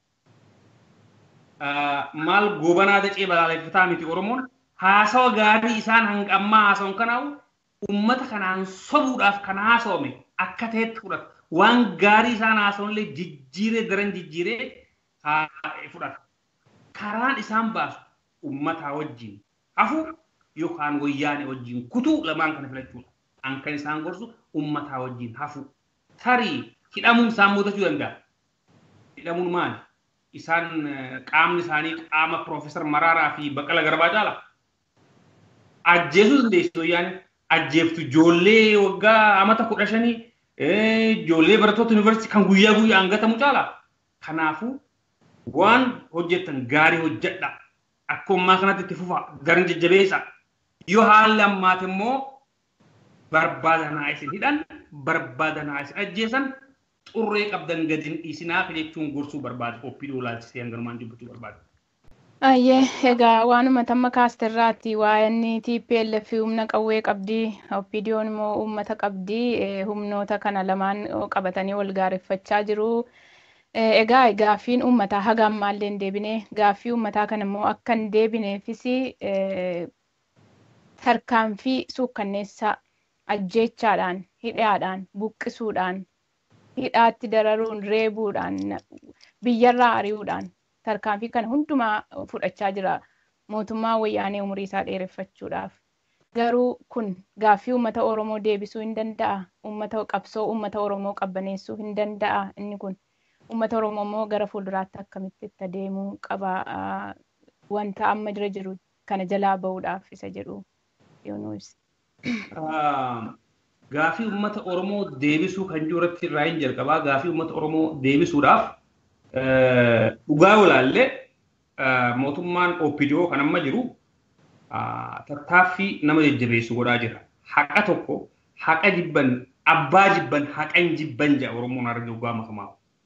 maal gobanaa dacee balaaleffataa miti Oromoon haasawa gaarii isaan hanga ammaa haasawan kanaawu ummata kanaan sobuudhaaf kan haasawame akka ta'etti fudhata waan gaarii isaan haasawanillee jijjiiree daran jijjiiree fudhata karaan isaan baasu ummata wajjin afu yookaan wayyaane wajjin kutuu lamaan kana filachuudha an kan isaan gorsu ummata wajjin hafu tarii hidhamuun isaan mudachuu danda'a hidhamuun maali isaan qaamni isaanii qaama Profeesar Maraaraa fi Baqqalaa Garbaa caala ajjeesuu dandeessu wayyaane ajjeeftu ijoollee waggaa amata kudha shanii ijoollee barattoota yuunivarsiitii kan guyyaa guyyaa hangatamu caala kanaafuu waan hojjetan gaarii hojjedha akkuma kanatti itti fufa garin jajjabeessa yoo haala ammaati immoo barbaadanaa isin hidhan barbaadanaa isin ajjeesan xurree qabdan gadin dhiisinaa jechuun gorsuu barbaadu oppiidoo laalchisee hanganumaan dubbachuu barbaadu. Ayyee egaa waanuma tamma kaastirraatti waa'inni T P L F humna qawwee qabdii oppiidoon immoo uummata qabdii humnoota kana lamaan qabatanii wal gaareffachaa jiru. Egaa gaaffiin uummataa haga ammaallee hin deebine gaaffii uummataa kana immoo akka hin deebineefis tarkaanfii suukkanneessaa ajjeechaadhaan hidhaadhaan buqqisuudhaan hidhaatti dararuun reebuudhaan biyyarraa ari'uudhaan tarkaanfii kana hundumaa fudhachaa jira mootummaa wayyaanee umurii isaa dheereffachuudhaaf garuu kun gaaffii uummata Oromoo deebisuu hin danda'a uummata qabsoo uummata Oromoo qabbaneessuu hin danda'a inni kun ummata Oromoo immoo gara fuulduraatti akkamitti itti adeemuu qaba wanta amma jira jiru kana jalaa ba'uudhaaf isa jedhu yoonuus. Gaafii ummata Oromoo deebisuu kan jiru irratti irraa hin jalqabaa gaafii ummata Oromoo deebisuudhaaf dhugaa walaallee mootummaan Oppiidoo kan amma jiru tattaaffii nama jajjabeessu godhaa jira. Haqa tokko haqa jibban abbaa jibban haqa hin jibban jedha Oromoon arga dhugaa makamaa.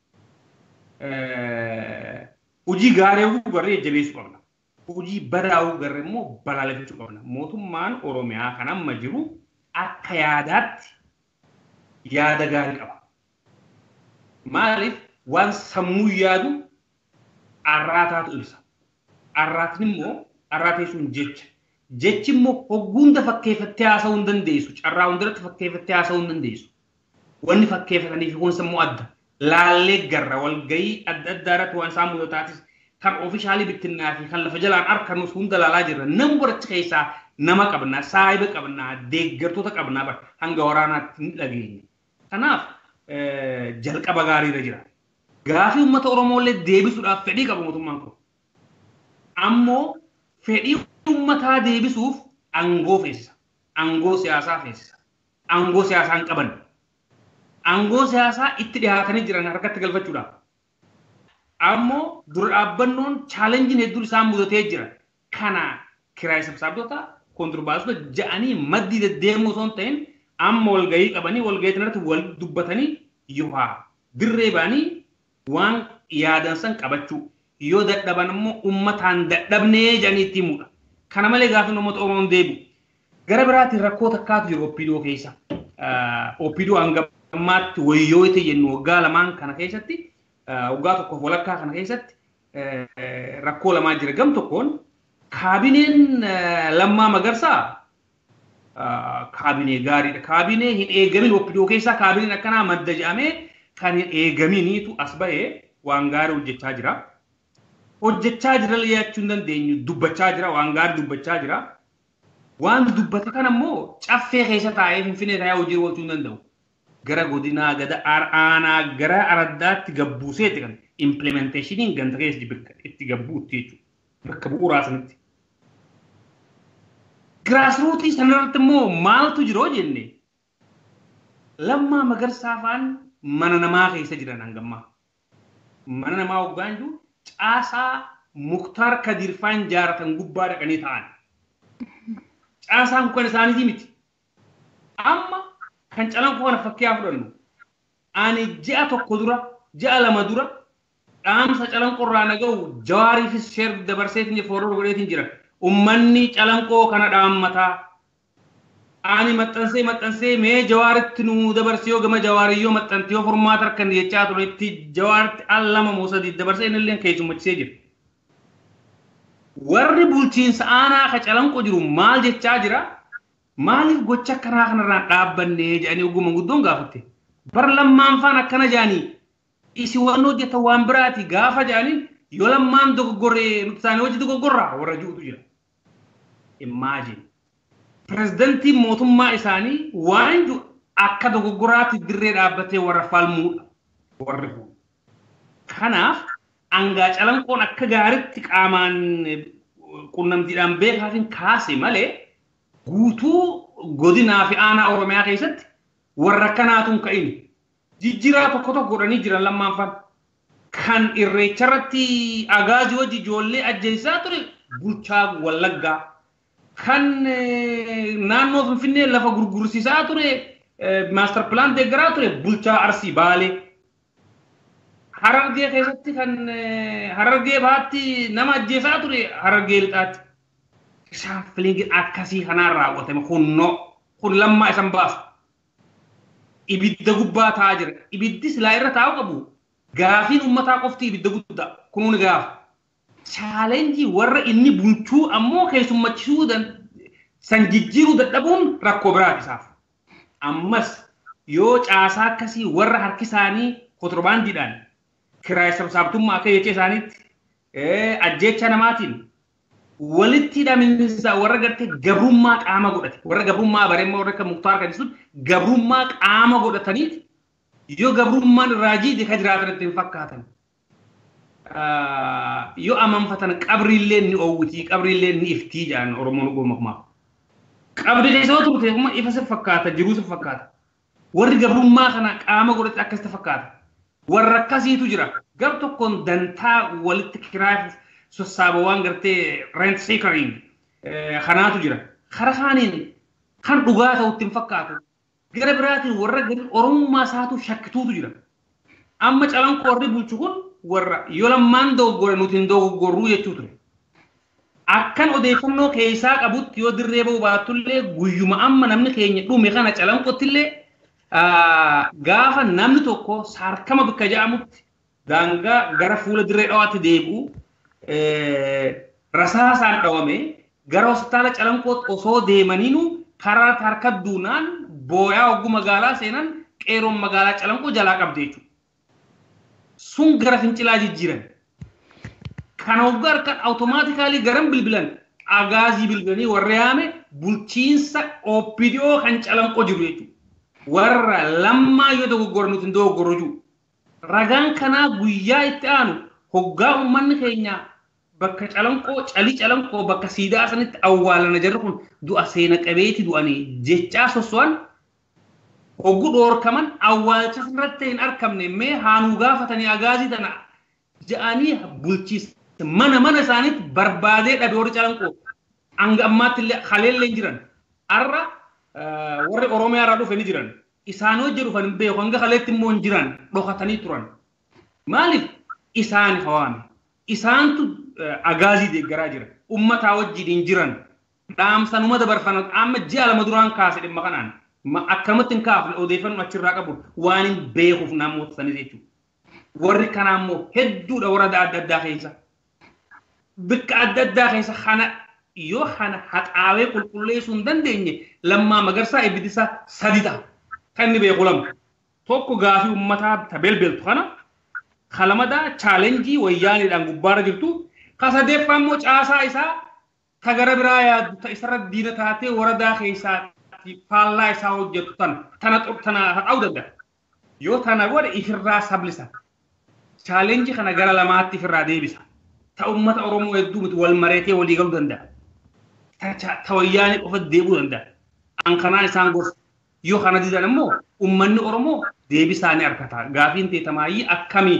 Hojii gaarii garee jajjabeessuu qabna. Hojii badaa garee immoo balaaleffachuu qabna. Mootummaan Oromiyaa kan amma jiru akka yaadaatti yaada gaarii qaba. Maaliif waan sammuu yaadu arraataatu ibsa. Arraatiin immoo arraatee sun jecha. Jechi immoo hogguunda fakkeeffattee haasa'uu hin dandeessu. Carraa hundarratti fakkeeffattee haasa'uu hin dandeessu. Wanni fakkeeffatanii fi kunis immoo adda. Laallee garra walgayii adda addaa irratti waan isaan mudataatis kan oofishaalii bittinnaa fi kan lafa jalaan arkanus hunda laalaa jirra. Nam boricha keessaa nama qabnaa, saayiba qabnaa, deeggartoota qabnaa bara hanga waraanaatti ni dhageenya. Kanaaf jalqaba gaariirra jira. Gaafii uummata Oromoolee deebisuudhaaf fedhii qaba mootummaan kun. Ammoo fedhii uummataa deebisuuf aangoo feessa. Aangoo siyaasaa feessa. Aangoo siyaasaa hin qaban. Aangoo siyaasaa itti dhiyaatanii jiran harkatti galfachuudhaaf. Ammoo dura dhaabbannoon chaalenjiin hedduun isaan mudatee jira. Kana kiraay sabsaabdota kontirbaasota ja'anii maddii deddeemuu osoo hin ta'in amma walgahii qabanii walgahii kanarratti wal dubbatanii yoo dirree baanii waan yaadan san qabachuu yoo dadhaban immoo uummataan dadhabnee jedhanii itti himudha. kana malee gaafa namoota oromoon deebi'u gara biraatiin rakkoo takkaatu jiru oppidoo keessa oppidoo hangammaatti wayyoota jennu waggaa lamaan kana keessatti waggaa tokkoof walakkaa kana keessatti rakkoo lamaa jira gam tokkoon kaabineen Lammaa Magarsaa kaabinee gaariidha kaabinee hin eegamin oppidoo keessaa kaabineen akkanaa madda jedhamee kan hin eegaminiitu as ba'ee waan gaarii hojjechaa jira. Hojjechaa jira jechuun hin dandeenyu dubbachaa jira waan gaarii dubbachaa jira. Waan dubbate kana immoo caffee keessa taa'ee Finfinnee taa'ee hojii oolchuu hin danda'u. Gara godinaa gada aanaa gara araddaatti gabbuuseeti kan implementeeshiniin ganda keessa bakka itti gabbuutti jechuudha. Bakka bu'uuraa sanatti. Graasruutii sanarratti immoo maaltu jiroo jenne Lammaa Magarsaa faan mana namaa keessa jiran hangammaa. Mana namaa hoggaan jiru caasaa Muktaar Kadir faan jaaratan gubbaa dhaqanii ta'an. Caasaan kun isaaniitii miti. Amma kan calanqoo kana fakkiyaa fudhannu. Ani ji'a tokko dura, ji'a lama dura dhaamsa calanqoo irraa naga'u Jawaariifis sheer dabarseetiin fooroo godheetiin jira. Ummanni calanqoo kana dhaammataa. Ani maxxansee maxxansee mee Jawaaritti nu dabarsiyoo gama Jawaariyyoo maxxantiyoo furmaata harkan jechaa turetti Jawaaritti al lama moo sadii dabarsee innillee keessummachisee jira. Warri bulchiinsa aanaa ka calanqoo jiru maal jechaa jira? Maaliif gocha kanaa kanarraan dhaabbannee jedhanii ogummaa guddoon gaafatte. Bar Lammaan faan akkana jedhanii isin waan hojjetan waan biraati gaafa jedhanii yoo Lammaan dogoggoree nuti isaanii hojii dogoggorraa warra jirutu jira. Imagine. Pirezidantiin mootummaa isaanii waan jiru akka dogoggoraatti dirree dhaabbatee warra falmuudha. Warri kun. Kanaaf angaa calanqoon akka gaariitti qaamaan qunnamtiidhaan beekaatiin kaase malee guutuu godinaa fi aanaa Oromiyaa keessatti warra kanaatuun ka'in jijjiiraa tokko tokko godhanii jiran Lammaan faan kan irreecharratti agaazii hojii ijoollee ajjeesaa ture bulchaa Wallaggaa kan naannoo Finfinnee lafa gurgursiisaa ture maaster pilaan deeggaraa ture bulchaa Arsii Baalee Harargee keessatti kan Harargee baatti nama ajjeesaa ture Harargee lixaatti isaan filiin akkasii kanaan raawwatame kunnoo kun Lammaa isan baasu ibidda gubbaa taa'aa jira ibiddi silaa irra taa'u qabu gaafiin ummataa qofti ibidda guddaa kunuun gaafa chaalenjii warra inni bulchuu ammoo keessummachisuu san jijjiiruu dadhabuun rakkoo biraa isaaf ammas yoo caasaa akkasii warra harki isaanii kontirbaandiidhaan kiraay sabsaabtummaa akka jechee isaaniitti ajjeecha namaatiin walitti hidhaminsa warra gartee gabrummaa qaama godhate warra gabrummaa bareemmaa warra akka Muktaar Kadir sun gabrummaa qaama godhataniiti yoo gabrummaan raajii ka jiraatanitti hin fakkaatan yoo amanfatan qabriillee ni oowwitii qabriillee ni iftii jedhan Oromoon ogummaa qabri keessoo turte kuma ifa se fakkaata jiruu se fakkaata warri gabrummaa kana qaama godhate akkasitti fakkaata warra akkasiitu jira gab tokkoon dantaa walitti kiraaf sossaaba waan gartee rent seekariin kanaatu jira kara kaaniin kan dhugaa ta'utti hin fakkaatu gara biraatiin warra gadi Oromummaa isaatu shakkituutu jira amma calanqoo warri bulchu kun warra yoo Lammaan dogoggore nuti hin dogoggorruu jechuu ture akkan odeeffannoo keessaa qabutti yoo dirree ba'u baattullee guyyuma amma namni keenya dhume kana calanqottillee gaafa namni tokko saarkama bakka jedhamutti daangaa gara fuula dirree dhawaatti deebi'u rasaasaan dhawame gara hospitaala calanqootti osoo deemaniinu karaa harka duunaan booyaa hogguu magaalaa seenan qeeroon magaalaa calanqoo jalaa qabde jechuudha. Sun gara fincilaa jijjiiran. Kana hoggaa harkaan awutomaatikaalii garan bilbilan agaazii bilbilanii warra yaame bulchiinsa oppidiyoo kan calanqoo jiru jechuudha. Warra Lammaa yoo dogoggora nuti hin dogoggorru jechuudha. Ragaan kanaa guyyaa itti aanu hoggaa uummanni keenya bakka calanqoo calii calanqoo bakka siidaa sanitti awwaalana jarri kun du'a seena qabeeti du'anii jechaa sosso'an hogguu dhoorkaman awwaalcha irratti hin argamne mee haanuu gaafatanii agaazii tana ja'anii bulchiisa mana mana isaaniitti barbaadee dhabe warri calanqoo hanga ammaatti illee haleellee jiran arra warri Oromiyaa irraa dhufe ni jiran isaan hojii dhufan hin beeku hanga haleetti immoo hin jiran dhokatanii turan maaliif isaan hawaame isaantu agaazii deeggaraa jira ummataa wajjin jiran dhaamsanuma dabarfan amma ji'a lama duraan kaase dhimma kanaan akkamittiin kaafne odeeffannoo achirraa qabu waan hin beekuuf namoota sanis jechuudha. Warri kanaa immoo hedduudha warada adda addaa keessa. Bakka adda addaa keessa kana yoo kana haxaawee qulqulleessuu hin dandeenye Lammaa Magarsaa ibidisa sadi ta'a. Kan inni beeku lama. Tokko gaafii ummataa tabelbeltu kana kalamadaa chaalenjii wayyaaniidhaan gubbaarra jirtu kasadeeffaa immoo caasaa isaa tagara biraa yaaddu ta isarra diina taatee waradaa keessaa faallaa isaa hojjetu tana tana tana ta'uu danda'a. Yoo tana godhe ifirraa sablisa. Chaalenjii kana gara lamaatti ifirraa deebisa. Ta ummata Oromoo hedduu miti wal mareetee walii galuu danda'a. Ta wayyaanii qofa deebuu danda'a. An kanaan isaan gorsa. Yoo kana didan immoo ummanni Oromoo deebisaanii harkata. Gaafiin teetamaayii akkamii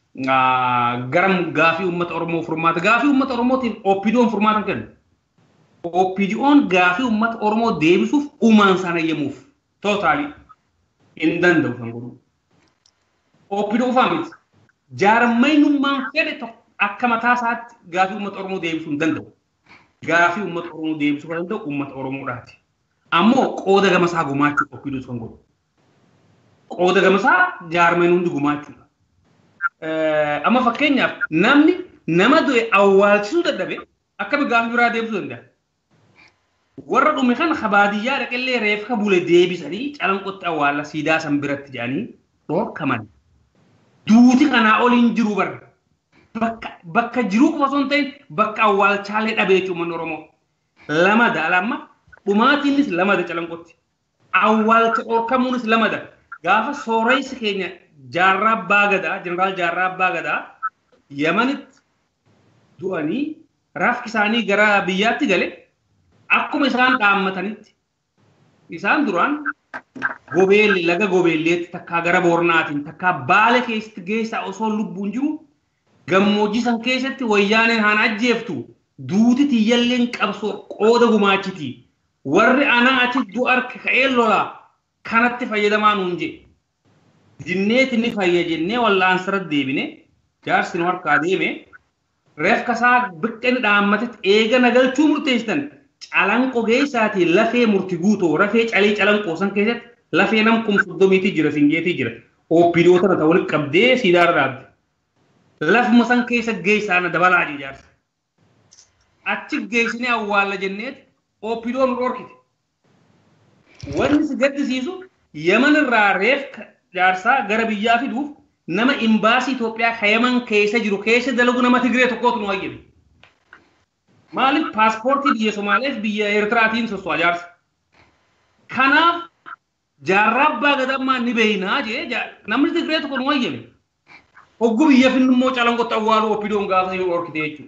garam gaafii ummata Oromoo furmaata. Gaafii ummata Oromootiin oppiidiyoon furmaata kennu. Oppiidiyoon gaafii ummata Oromoo deebisuuf uumaan sana yemmuuf. Tootaali. Hin danda'u kan godhu. Oppiidiyoo ufaa miti. Jaarmaynummaan fedhe tokko akka mataa isaatti gaafii ummata Oromoo deebisuu hin danda'u. Gaafii ummata Oromoo deebisuu kan danda'u ummata Oromoodhaati. Ammoo qooda gamasaa gumaachuu oppiidiyoo kan godhu. Qooda gamasaa jaarmaynuun hundi gumaachuudha. Amma fakkeenyaaf namni nama du'e awwaalchisuu dadhabe akkami gaafii biraa deebisuu danda'a. Warra dhume kan baadiyyaa dhaqillee reeffa bule deebisanii calanqotti awwaala siidaa san biratti jedhanii dhorkaman. Duuti kanaa oliin jiru barra. Bakka bakka jiruu qofa osoo hin ta'in bakka awwaalchaalee dhabee jechuun uummanni Oromoo. Lamada alamma dhumaatiinis lamada calanqotti. Awwaalcha dhorkamuunis lamada. Gaafa sooreysi keenya jaarraa abbaa gadaa jeneraal jaarraa abbaa gadaa Yamanitti du'anii rafki isaanii gara biyyaatti gale akkuma isaan dhaammatanitti isaan duraan gobeelli laga gobeelleetti takkaa gara boornaatiin takkaa baala keessatti geessaa osoo lubbuun jiru gammoojjii san keessatti wayyaaneen haan ajjeeftu duuti tiyyalleen qabsoo qooda gumaachiti warri anaa achi du'a harka ka'ee lolaa kanatti fayyadamaa nuun jedhe dinneeti ni fayya jennee wallaan sirratti deebine jaarsi nu harkaa deeme reefka isaa bakka inni dhaammatetti eega nagalchuu murteessitan calanqoo geessaatii lafee murti guutoo rafee calii calanqoo san keessatti lafee nam kum soddomiitii jira fingeetii jira oppiidiyoo tana ta'uu walitti qabdee siidaa irraa dhaabde lafuma san keessa geessaana dabalaa jee jaarsi achi geessinee awwaalla jenneeti oppiidiyoo nu dhorkite wanni si gaddisiisu Yaman irraa reefka jaarsaa gara biyyaa fiduuf nama imbaasii Itoophiyaa ka Yaman keessa jiru keessa dalagu nama Tigree tokkootu nu hayyame. Maaliif paaspoortii biyya Somaaleef biyya Eertiraatiin sossoa jaarsa. Kanaaf jaarraa abbaa gadammaa ni beeynaa jee namni Tigree tokko nu hayyame. Hogguu biyya finnu immoo calanqotti awwaaluu oppiidiyoon gaafa yoo dhorkite jechuudha.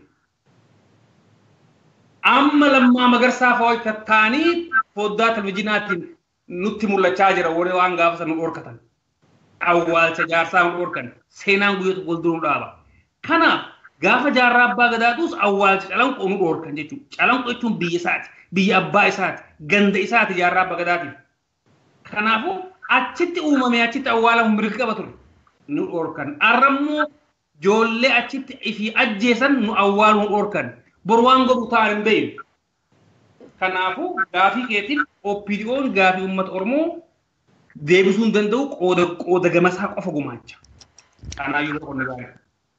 Amma Lammaa Magarsaa fa'aa tattaanii foddaa televizyiinaatiin nutti mul'achaa jira warri waan gaafa sana dhorkatan. Awwaalcha jaarsaa nu dhorkan seenaan guyyaa tokko wal dhaaba. Kanaaf gaafa jaarraa abbaa gadaatus awwaalcha calanqoo nu dhorkan jechuudha. Calanqoo jechuun biyya isaati, biyya abbaa isaati, ganda isaati jaarraa abbaa gadaatiif. Kanaafuu achitti uumame achitti awwaalamu mirga qaba ture. Nu dhorkan. Arrammoo ijoollee achitti ifii ajjeesan nu awwaalu nu dhorkan. Bor waan godhu ta'an hin beeynu. Kanaafuu gaafii keetiin oppiidiyoon gaafii uummata Oromoo deebisuu hin danda'u qooda qooda gamasaa qofa gumaacha. Kanaayyuu qonni gaariidha.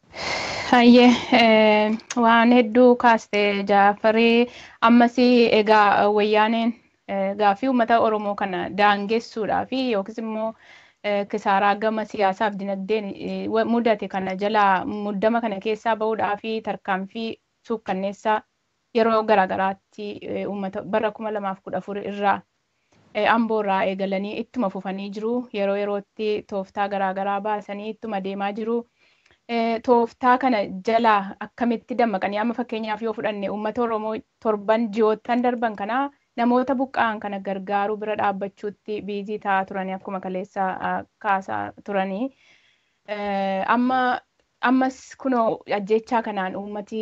Hayyee waan hedduu kaaste Jaafarii ammas egaa wayyaaneen gaafii uummata Oromoo kana daangessuudhaaf yookiis immoo kisaaraa gama siyaasaaf dinagdeen mudate kana jalaa muddama kana keessaa bahuudhaaf tarkaanfii suukkanneessaa yeroo garaagaraatti uummata bara kuma lamaaf kudha afur irraa amboorraa eegalanii ittuma fufanii jiru yeroo yerootti tooftaa garaagaraa baasanii ittuma deemaa jiru tooftaa kana jalaa akkamitti dammaqanii amma fakkeenyaaf yoo fudhanne uummata Oromoo torban ji'oottan darban kana namoota buqqa'an kana gargaaruu bira dhaabbachuutti biizii ta'aa turanii akkuma kaleessa kaasaa turanii amma ammas kunoo ajjechaa kanaan uummati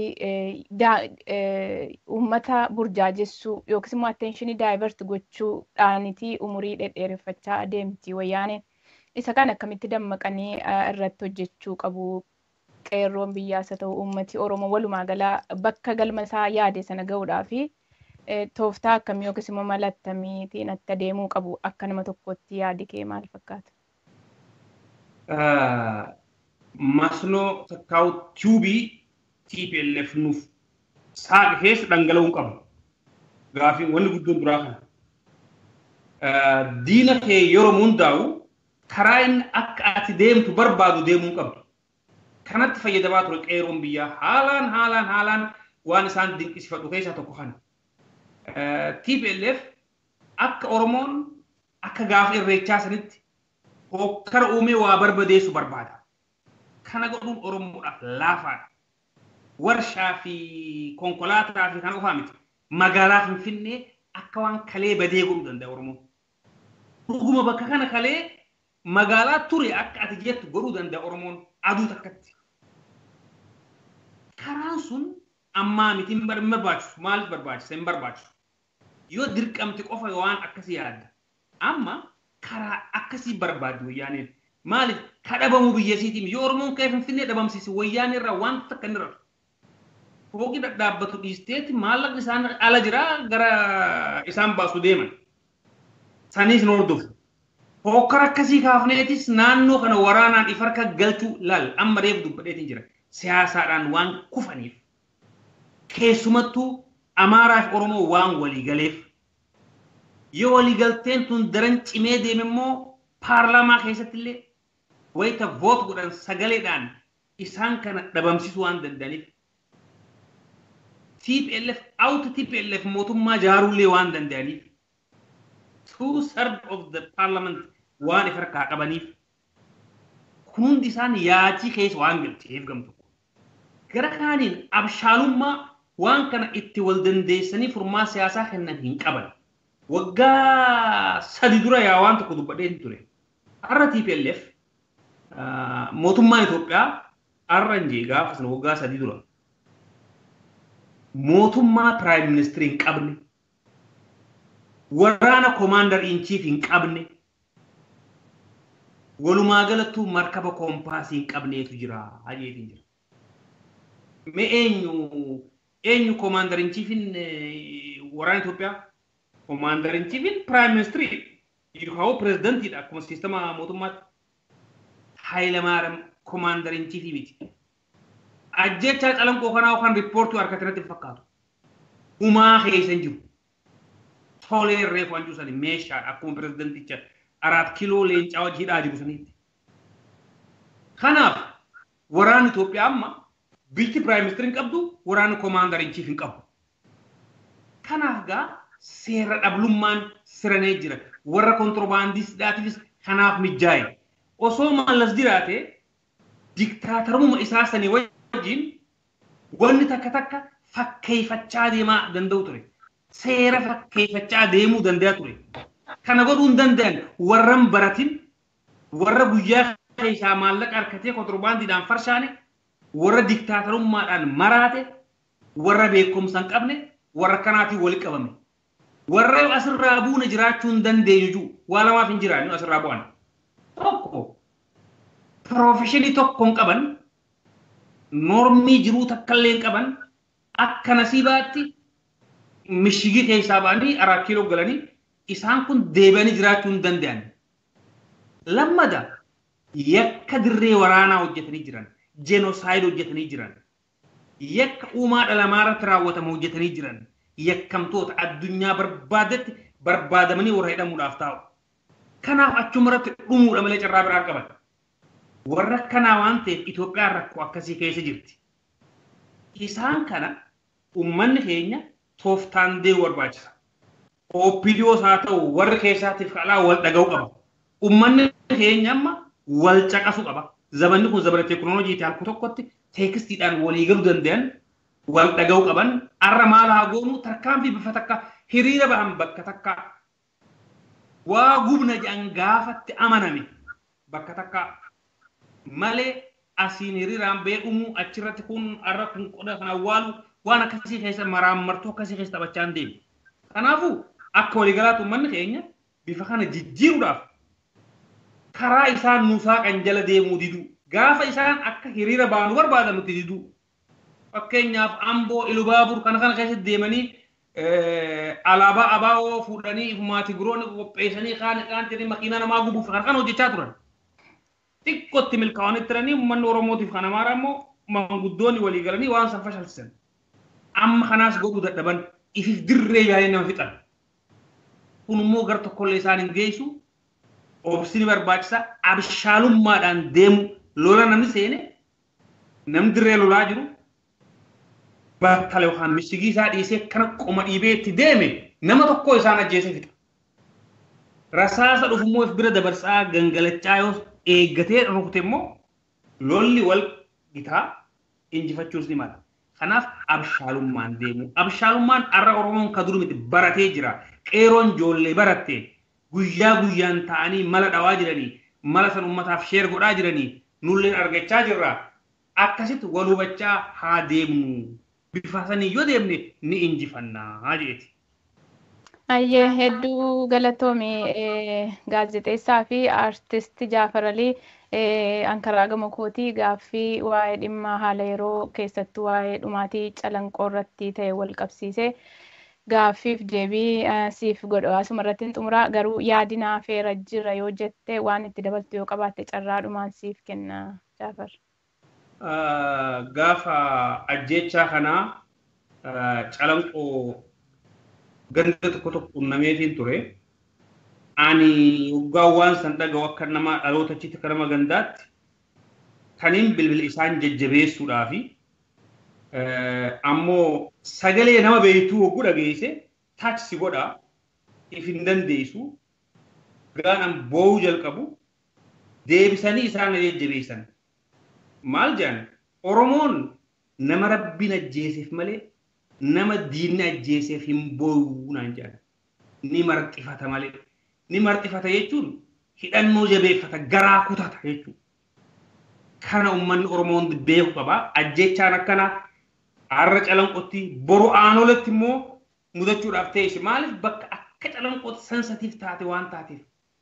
uummata burjaajessuu yookiis immoo attentionii daayivert gochuudhaanitii umurii dhedheereffachaa adeemti wayyaaneen isa kan akkamitti dammaqanii irratti hojjechuu qabu qeerroon biyyaas haa ta'u uummati Oromoo walumaa galaa bakka galma isaa yaade sana ga'uudhaaf tooftaa akkamii yookiis immoo mala attamiitiin itti adeemuu qabu akka nama tokkotti yaadi kee maal fakkaata? Masnoo takkaa'u tiubii T P L F nuuf saaqe keessa dhangala'uu qabu. Gaafiin wanni guddoon duraa kana. Diina kee yeroo hundaa'u karaa inni akka ati deemtu barbaadu deemuu qabdu. Kanatti fayyadamaa ture qeerroon biyyaa haalaan haalaan haalaan waan isaan dinqisiifatu keessaa tokko kana. T P L F akka Oromoon akka gaafa irreechaa sanitti hokkara uumee waa barbadeessu barbaada. Kana godhuun Oromoodhaaf laafaadha. Warshaa fi konkolaataa fi kan ofaa miti. Magaalaa Finfinnee akka waan kalee badee godhuu danda'a Oromoon. Dhuguma bakka kana kalee magaalaa ture akka ati jettu godhuu danda'a Oromoon aduu takkatti. Karaan sun ammaa miti hin barbaachisu. Maaliif barbaachisa? Hin barbaachisu. Yoo dirqamti qofa waan akkasii yaadda. Amma karaa akkasii barbaadu wayyaaneen. Maaliif kadhabamu biyyasiitiin yoo Oromoon ka'ee Finfinnee dhabamsiise wayyaanee irraa waan takka inni irra. Fooqi dhadhaabbatu dhiisteeti maallaqni isaan ala jiraa gara isaan baasu deeman. Saniis nu hordofu. Hokkara akkasii kaafneetis naannoo kana waraanaan if harka galchuu laal amma reefu dubbadheetiin jira. Siyaasaadhaan waan kufaniif. Keessumattuu Amaaraa fi Oromoo waan waliigaleef. Yoo waliigalteen tun daran cimee deeme immoo paarlaamaa keessatti illee wayita voot godhan sagaleedhaan isaan kana dhabamsiisuu waan danda'aniif. T P L F out T P L F mootummaa jaarullee waan danda'aniif. Two thirds of the parliament waan if harkaa qabaniif. Hundi isaan yaachii keessa waan galcheef gamtu. Gara kaaniin abshaalummaa waan kana itti wal dandeessanii furmaa siyaasaa kennan hin qaban. Waggaa sadi dura yaa waan tokko dubbadheen ture. Har'a T P L F mootummaan Itoophiyaa har'a injee gaafa sana waggaa sadi dura. Mootummaa Prime Minister hin qabne. Waraana Commander in Chief hin qabne. Walumaa galattuu markaba koompaasii hin qabneetu jira. Hajeetiin jira. Me eenyu eenyu Commander in Chief in waraana Itoophiyaa? Commander in Chief in Prime Minister. Yoo Presidentidha akkuma sistema mootummaatti. Hayilamaariyaam Commander in Chief miti. Ajjecha calanqoo kanaa yookaan riippoortii harkatirratti fakkaatu. Humaa keessa hin jiru. Tolee reefu hanjuu sani meeshaadha akkuma pireezidenticha araat kiloo leencaa wajji hidhaa jiru saniitti. Kanaaf waraanni Itoophiyaa amma biyyi Prime Minister hin qabdu waraanni Commander in Chief hin qabu. Kanaaf gaa seera dhablummaan siranee jira. Warra kontiroobaandistiidhaatiifis kanaaf mijaa'e. Osoo mallas jiraate diktaatarummaa isaa sanii wajjin wanni takka takka fakkeeffachaa deemaa danda'u ture. Seera fakkeeffachaa deemuu danda'a ture. Kana godhuu hin danda'an warran baratin warra guyyaa keessaa maallaqa harkatee kontiroobaandiidhaan farshaane warra diktaatarummaadhaan maraate warra beekumsa hin qabne warra kanaatiin wali qabame. Warra asirraa buuna jiraachuu hin dandeenyu waa lamaaf hin jiraannu asirraa bu'an. Tokko professionii tokko hin qaban normii jiruu takkallee hin qaban akka nasiibaatti mishigii keessaa ba'anii araa kiiloo galanii isaan kun deebi'anii jiraachuu hin danda'an. Lammada yakka dirree waraanaa hojjetanii jiran, jenosaayid hojjetanii jiran, yakka uumaa dhala namaarratti raawwatamu hojjetanii jiran, yakkamtoota addunyaa barbaadetti barbaadamanii warra hidhamuudhaaf taa'u. Kanaaf achumarratti dhumuudha malee carraa biraa qaban. Warra kanaa waan ta'eef Itoophiyaan rakkoo akkasii keessa jirti. Isaan kana uummanni keenya tooftaan deemu barbaachisa. O P D Os haa ta'u warri keessaatiif kalaa wal dhaga'uu qaba. Uummanni keenya amma wal caqasuu qaba. Zamanni kun zabana teekinooloojiiti halku tokkotti teekistiidhaan walii galuu danda'an wal dhaga'uu qaban. Arra maal haa goonu tarkaanfii bifa takka hiriira bahan bakka takka waa gubna jedhan gaafatti amaname bakka takka malee asiin hiriiraan beekumu achirratti kun arra kun qoda kana awwaalu waan akkasii keessa maraammartuu akkasii keessa taphachaa hin deemu. Kanaafuu akka waliigalaatti uummanni keenya bifa kana jijjiiruudhaaf karaa isaan nuusaa kan jala deemuu didu gaafa isaan akka hiriira baanu barbaadan nuti diduu. Fakkeenyaaf Amboo Ilubaabur kana kana keessatti deemanii alaabaa abaa'oo fuudhanii maatii biroonni qopheessanii kaan kaan jedhanii makiinaa namaa gubuuf kana kana hojjechaa turan. Xiqqootti milkaa'anii turanii uummanni Oromootiif kan Amaaraa immoo manguddoonni walii galanii waan san fashalsisan. Amma kanaas godhuu dadhaban ifif dirree yaa'ee nama fixan. Kun immoo gar tokkollee isaan hin geessu obsini barbaachisa abshaalummaadhaan deemu lola namni seene namni dirree lolaa jiru battale yookaan mishigii isaa dhiisee kana qoma dhiibee itti deeme nama tokko isaan ajjeesee fixa. Rasaasa dhufummoo if bira dabarsaa gangalachaa yoo eeggatee rukute immoo lolli wal gitaa injifachuus ni mala. Kanaaf abshaalummaan deemu. Abshaalummaan arra Oromoon ka duru miti baratee jira. Qeeroon ijoollee barattee guyyaa guyyaan ta'anii mala dhawaa jiranii mala san ummataaf sheer godhaa jiranii nulleen argachaa jirra. Akkasitti wal hubachaa haa deemnu. Bifa sanii yoo deemne ni injifannaa jeeti. Ayyee hedduu galatoomii gaazexeessaa fi aartisti Jaafar Alii Ankaraa Gamokootii gaaffii waa'ee dhimma haala yeroo keessattuu waa'ee dhumaatii calanqoo irratti ta'e wal qabsiisee gaaffiif deebii siif godha. Asuma irratti xumuraa garuu yaadinaa feera jira yoo jette waan itti dabaltu yoo qabaatte carraa dhumaan siif kenna Jaafar. Gaafa ajjechaa kanaa calanqoo ganda tokko tokko nameetiin ture. Ani waggaa waan san dhaga'u akka nama dhaloota achitti akka nama gandaatti kaniin bilbila isaan jajjabeessuudhaa fi ammoo sagalee nama beektuu hogguu dhageesse taaksii godhaa if hin dandeessu gaanaan boo'uu jalqabu deebisanii isaan jajjabeessan. Maal jedhan Oromoon nama rabbiin ajjeeseef malee nama diinni ajjeeseef hin boo'uu naan jedhan ni marxifata malee. Ni marxifata jechuun hidhannoo jabeeffata garaa kutata jechuudha. Kana uummanni Oromoon beeku qaba. Ajjechaan akkana har'a calanqootti boru aanoletti immoo mudachuudhaaf ta'e maaliif bakka akka calanqootti sensitiif taate waan taateef.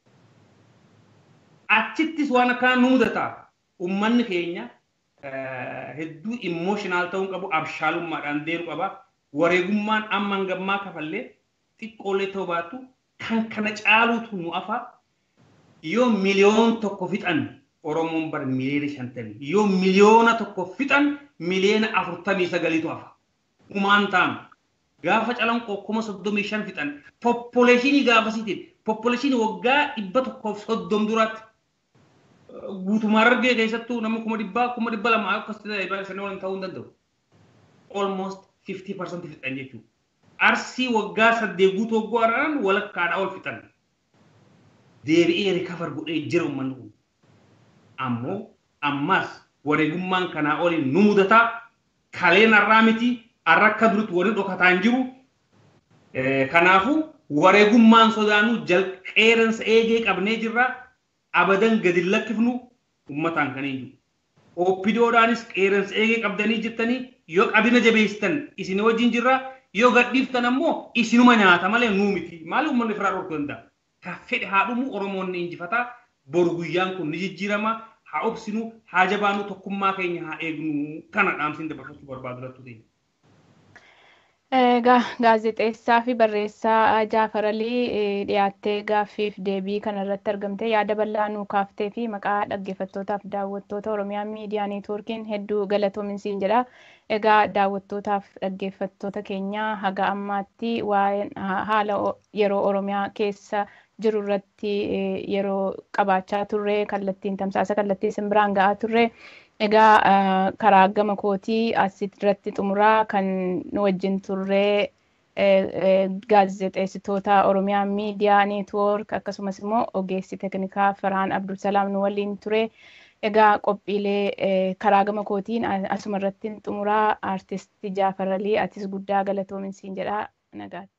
Achittis waan akkanaa nu mudata. Uummanni keenya hedduu imooshinaal ta'uu qabu abshaalummaadhaan deemu qaba. Wareegummaan amma hangammaa kafallee xiqqoolee ta'uu baattu kan kana caaluutu nu afa yoo miliyoon tokko fixan Oromoon bar miliyoona shantamii yoo miliyoona tokko fixan miliyoona afurtamii sagaliitu afa. Umaan taam gaafa calanqoo kuma soddomii shan fixan poppoleeshinii gaafasiitiin poppoleeshinii waggaa dhibba tokkoof soddom duraatti guutumaa argee keessattuu namni kuma dhibbaa kuma dhibba lama akkasitti ta'e sanii waliin ta'uu hin danda'u. Almost fifty percent fixan jechuudha. Arsii waggaa saddeet guutuu hoggoo araan walakkaadhaa ol fixan. Deebi'ee rikafar godhee jira uummanni kun. Ammoo ammas wareegummaan kanaa oliin nu mudata. Kaleen har'aa miti har'a akka duritti waliin dhokataa hin jiru. Kanaafuu wareegummaan sodaanuu qeeransa eegee qabnee jirra. Abadan gadi lakkifnu uummataan kan hin jiru. Oppidoodhaanis qeeransa eegee qabdanii jettanii yoo qabina jabeessitan isin wajjin jirra. Yoo gadhiiftan ammoo isinuma nyaata malee nuu miti. Maali uummanni firaa dhorkuu danda'a? Kan fedhe haa dhumu Oromoon ni injifata. Boru guyyaan kun ni jijjiirama. Haa obsinu, haa jabaanu tokkummaa keenya haa eegnu. Kana dhaamsiin dabarfachuu barbaadu lattu ta'e. Gaazexeessaa fi barreessaa Jaafar Alii dhiyaattee gaaffiif deebii kanarratti argamte yaada bal'aa nuu kaaftee fi maqaa dhaggeeffattootaaf daawwattoota Oromiyaa Miidiyaa Neetwoorkiin hedduu galatoominsiin jedha. Egaa daawwattootaaf dhaggeeffattoota keenya haga ammaatti waa'ee haala yeroo Oromiyaa keessa jiru irratti yeroo qabaachaa turre kallattiin tamsaasa kallattii simbiraan ga'aa turre. Egaa karaa gama kootii asirratti xumuraa kan nu wajjin turre gaazexeessitoota Oromiyaa Miidiyaa Neetwoork akkasumas immoo ogeessi teeknikaa Farhaan Abdulsalaam nu waliin ture. Egaa qophiilee karaa gama kootiin asuma irratti xumuraa aartisti Jaafar Alii atis guddaa galatoominsiin jedha nagaatti.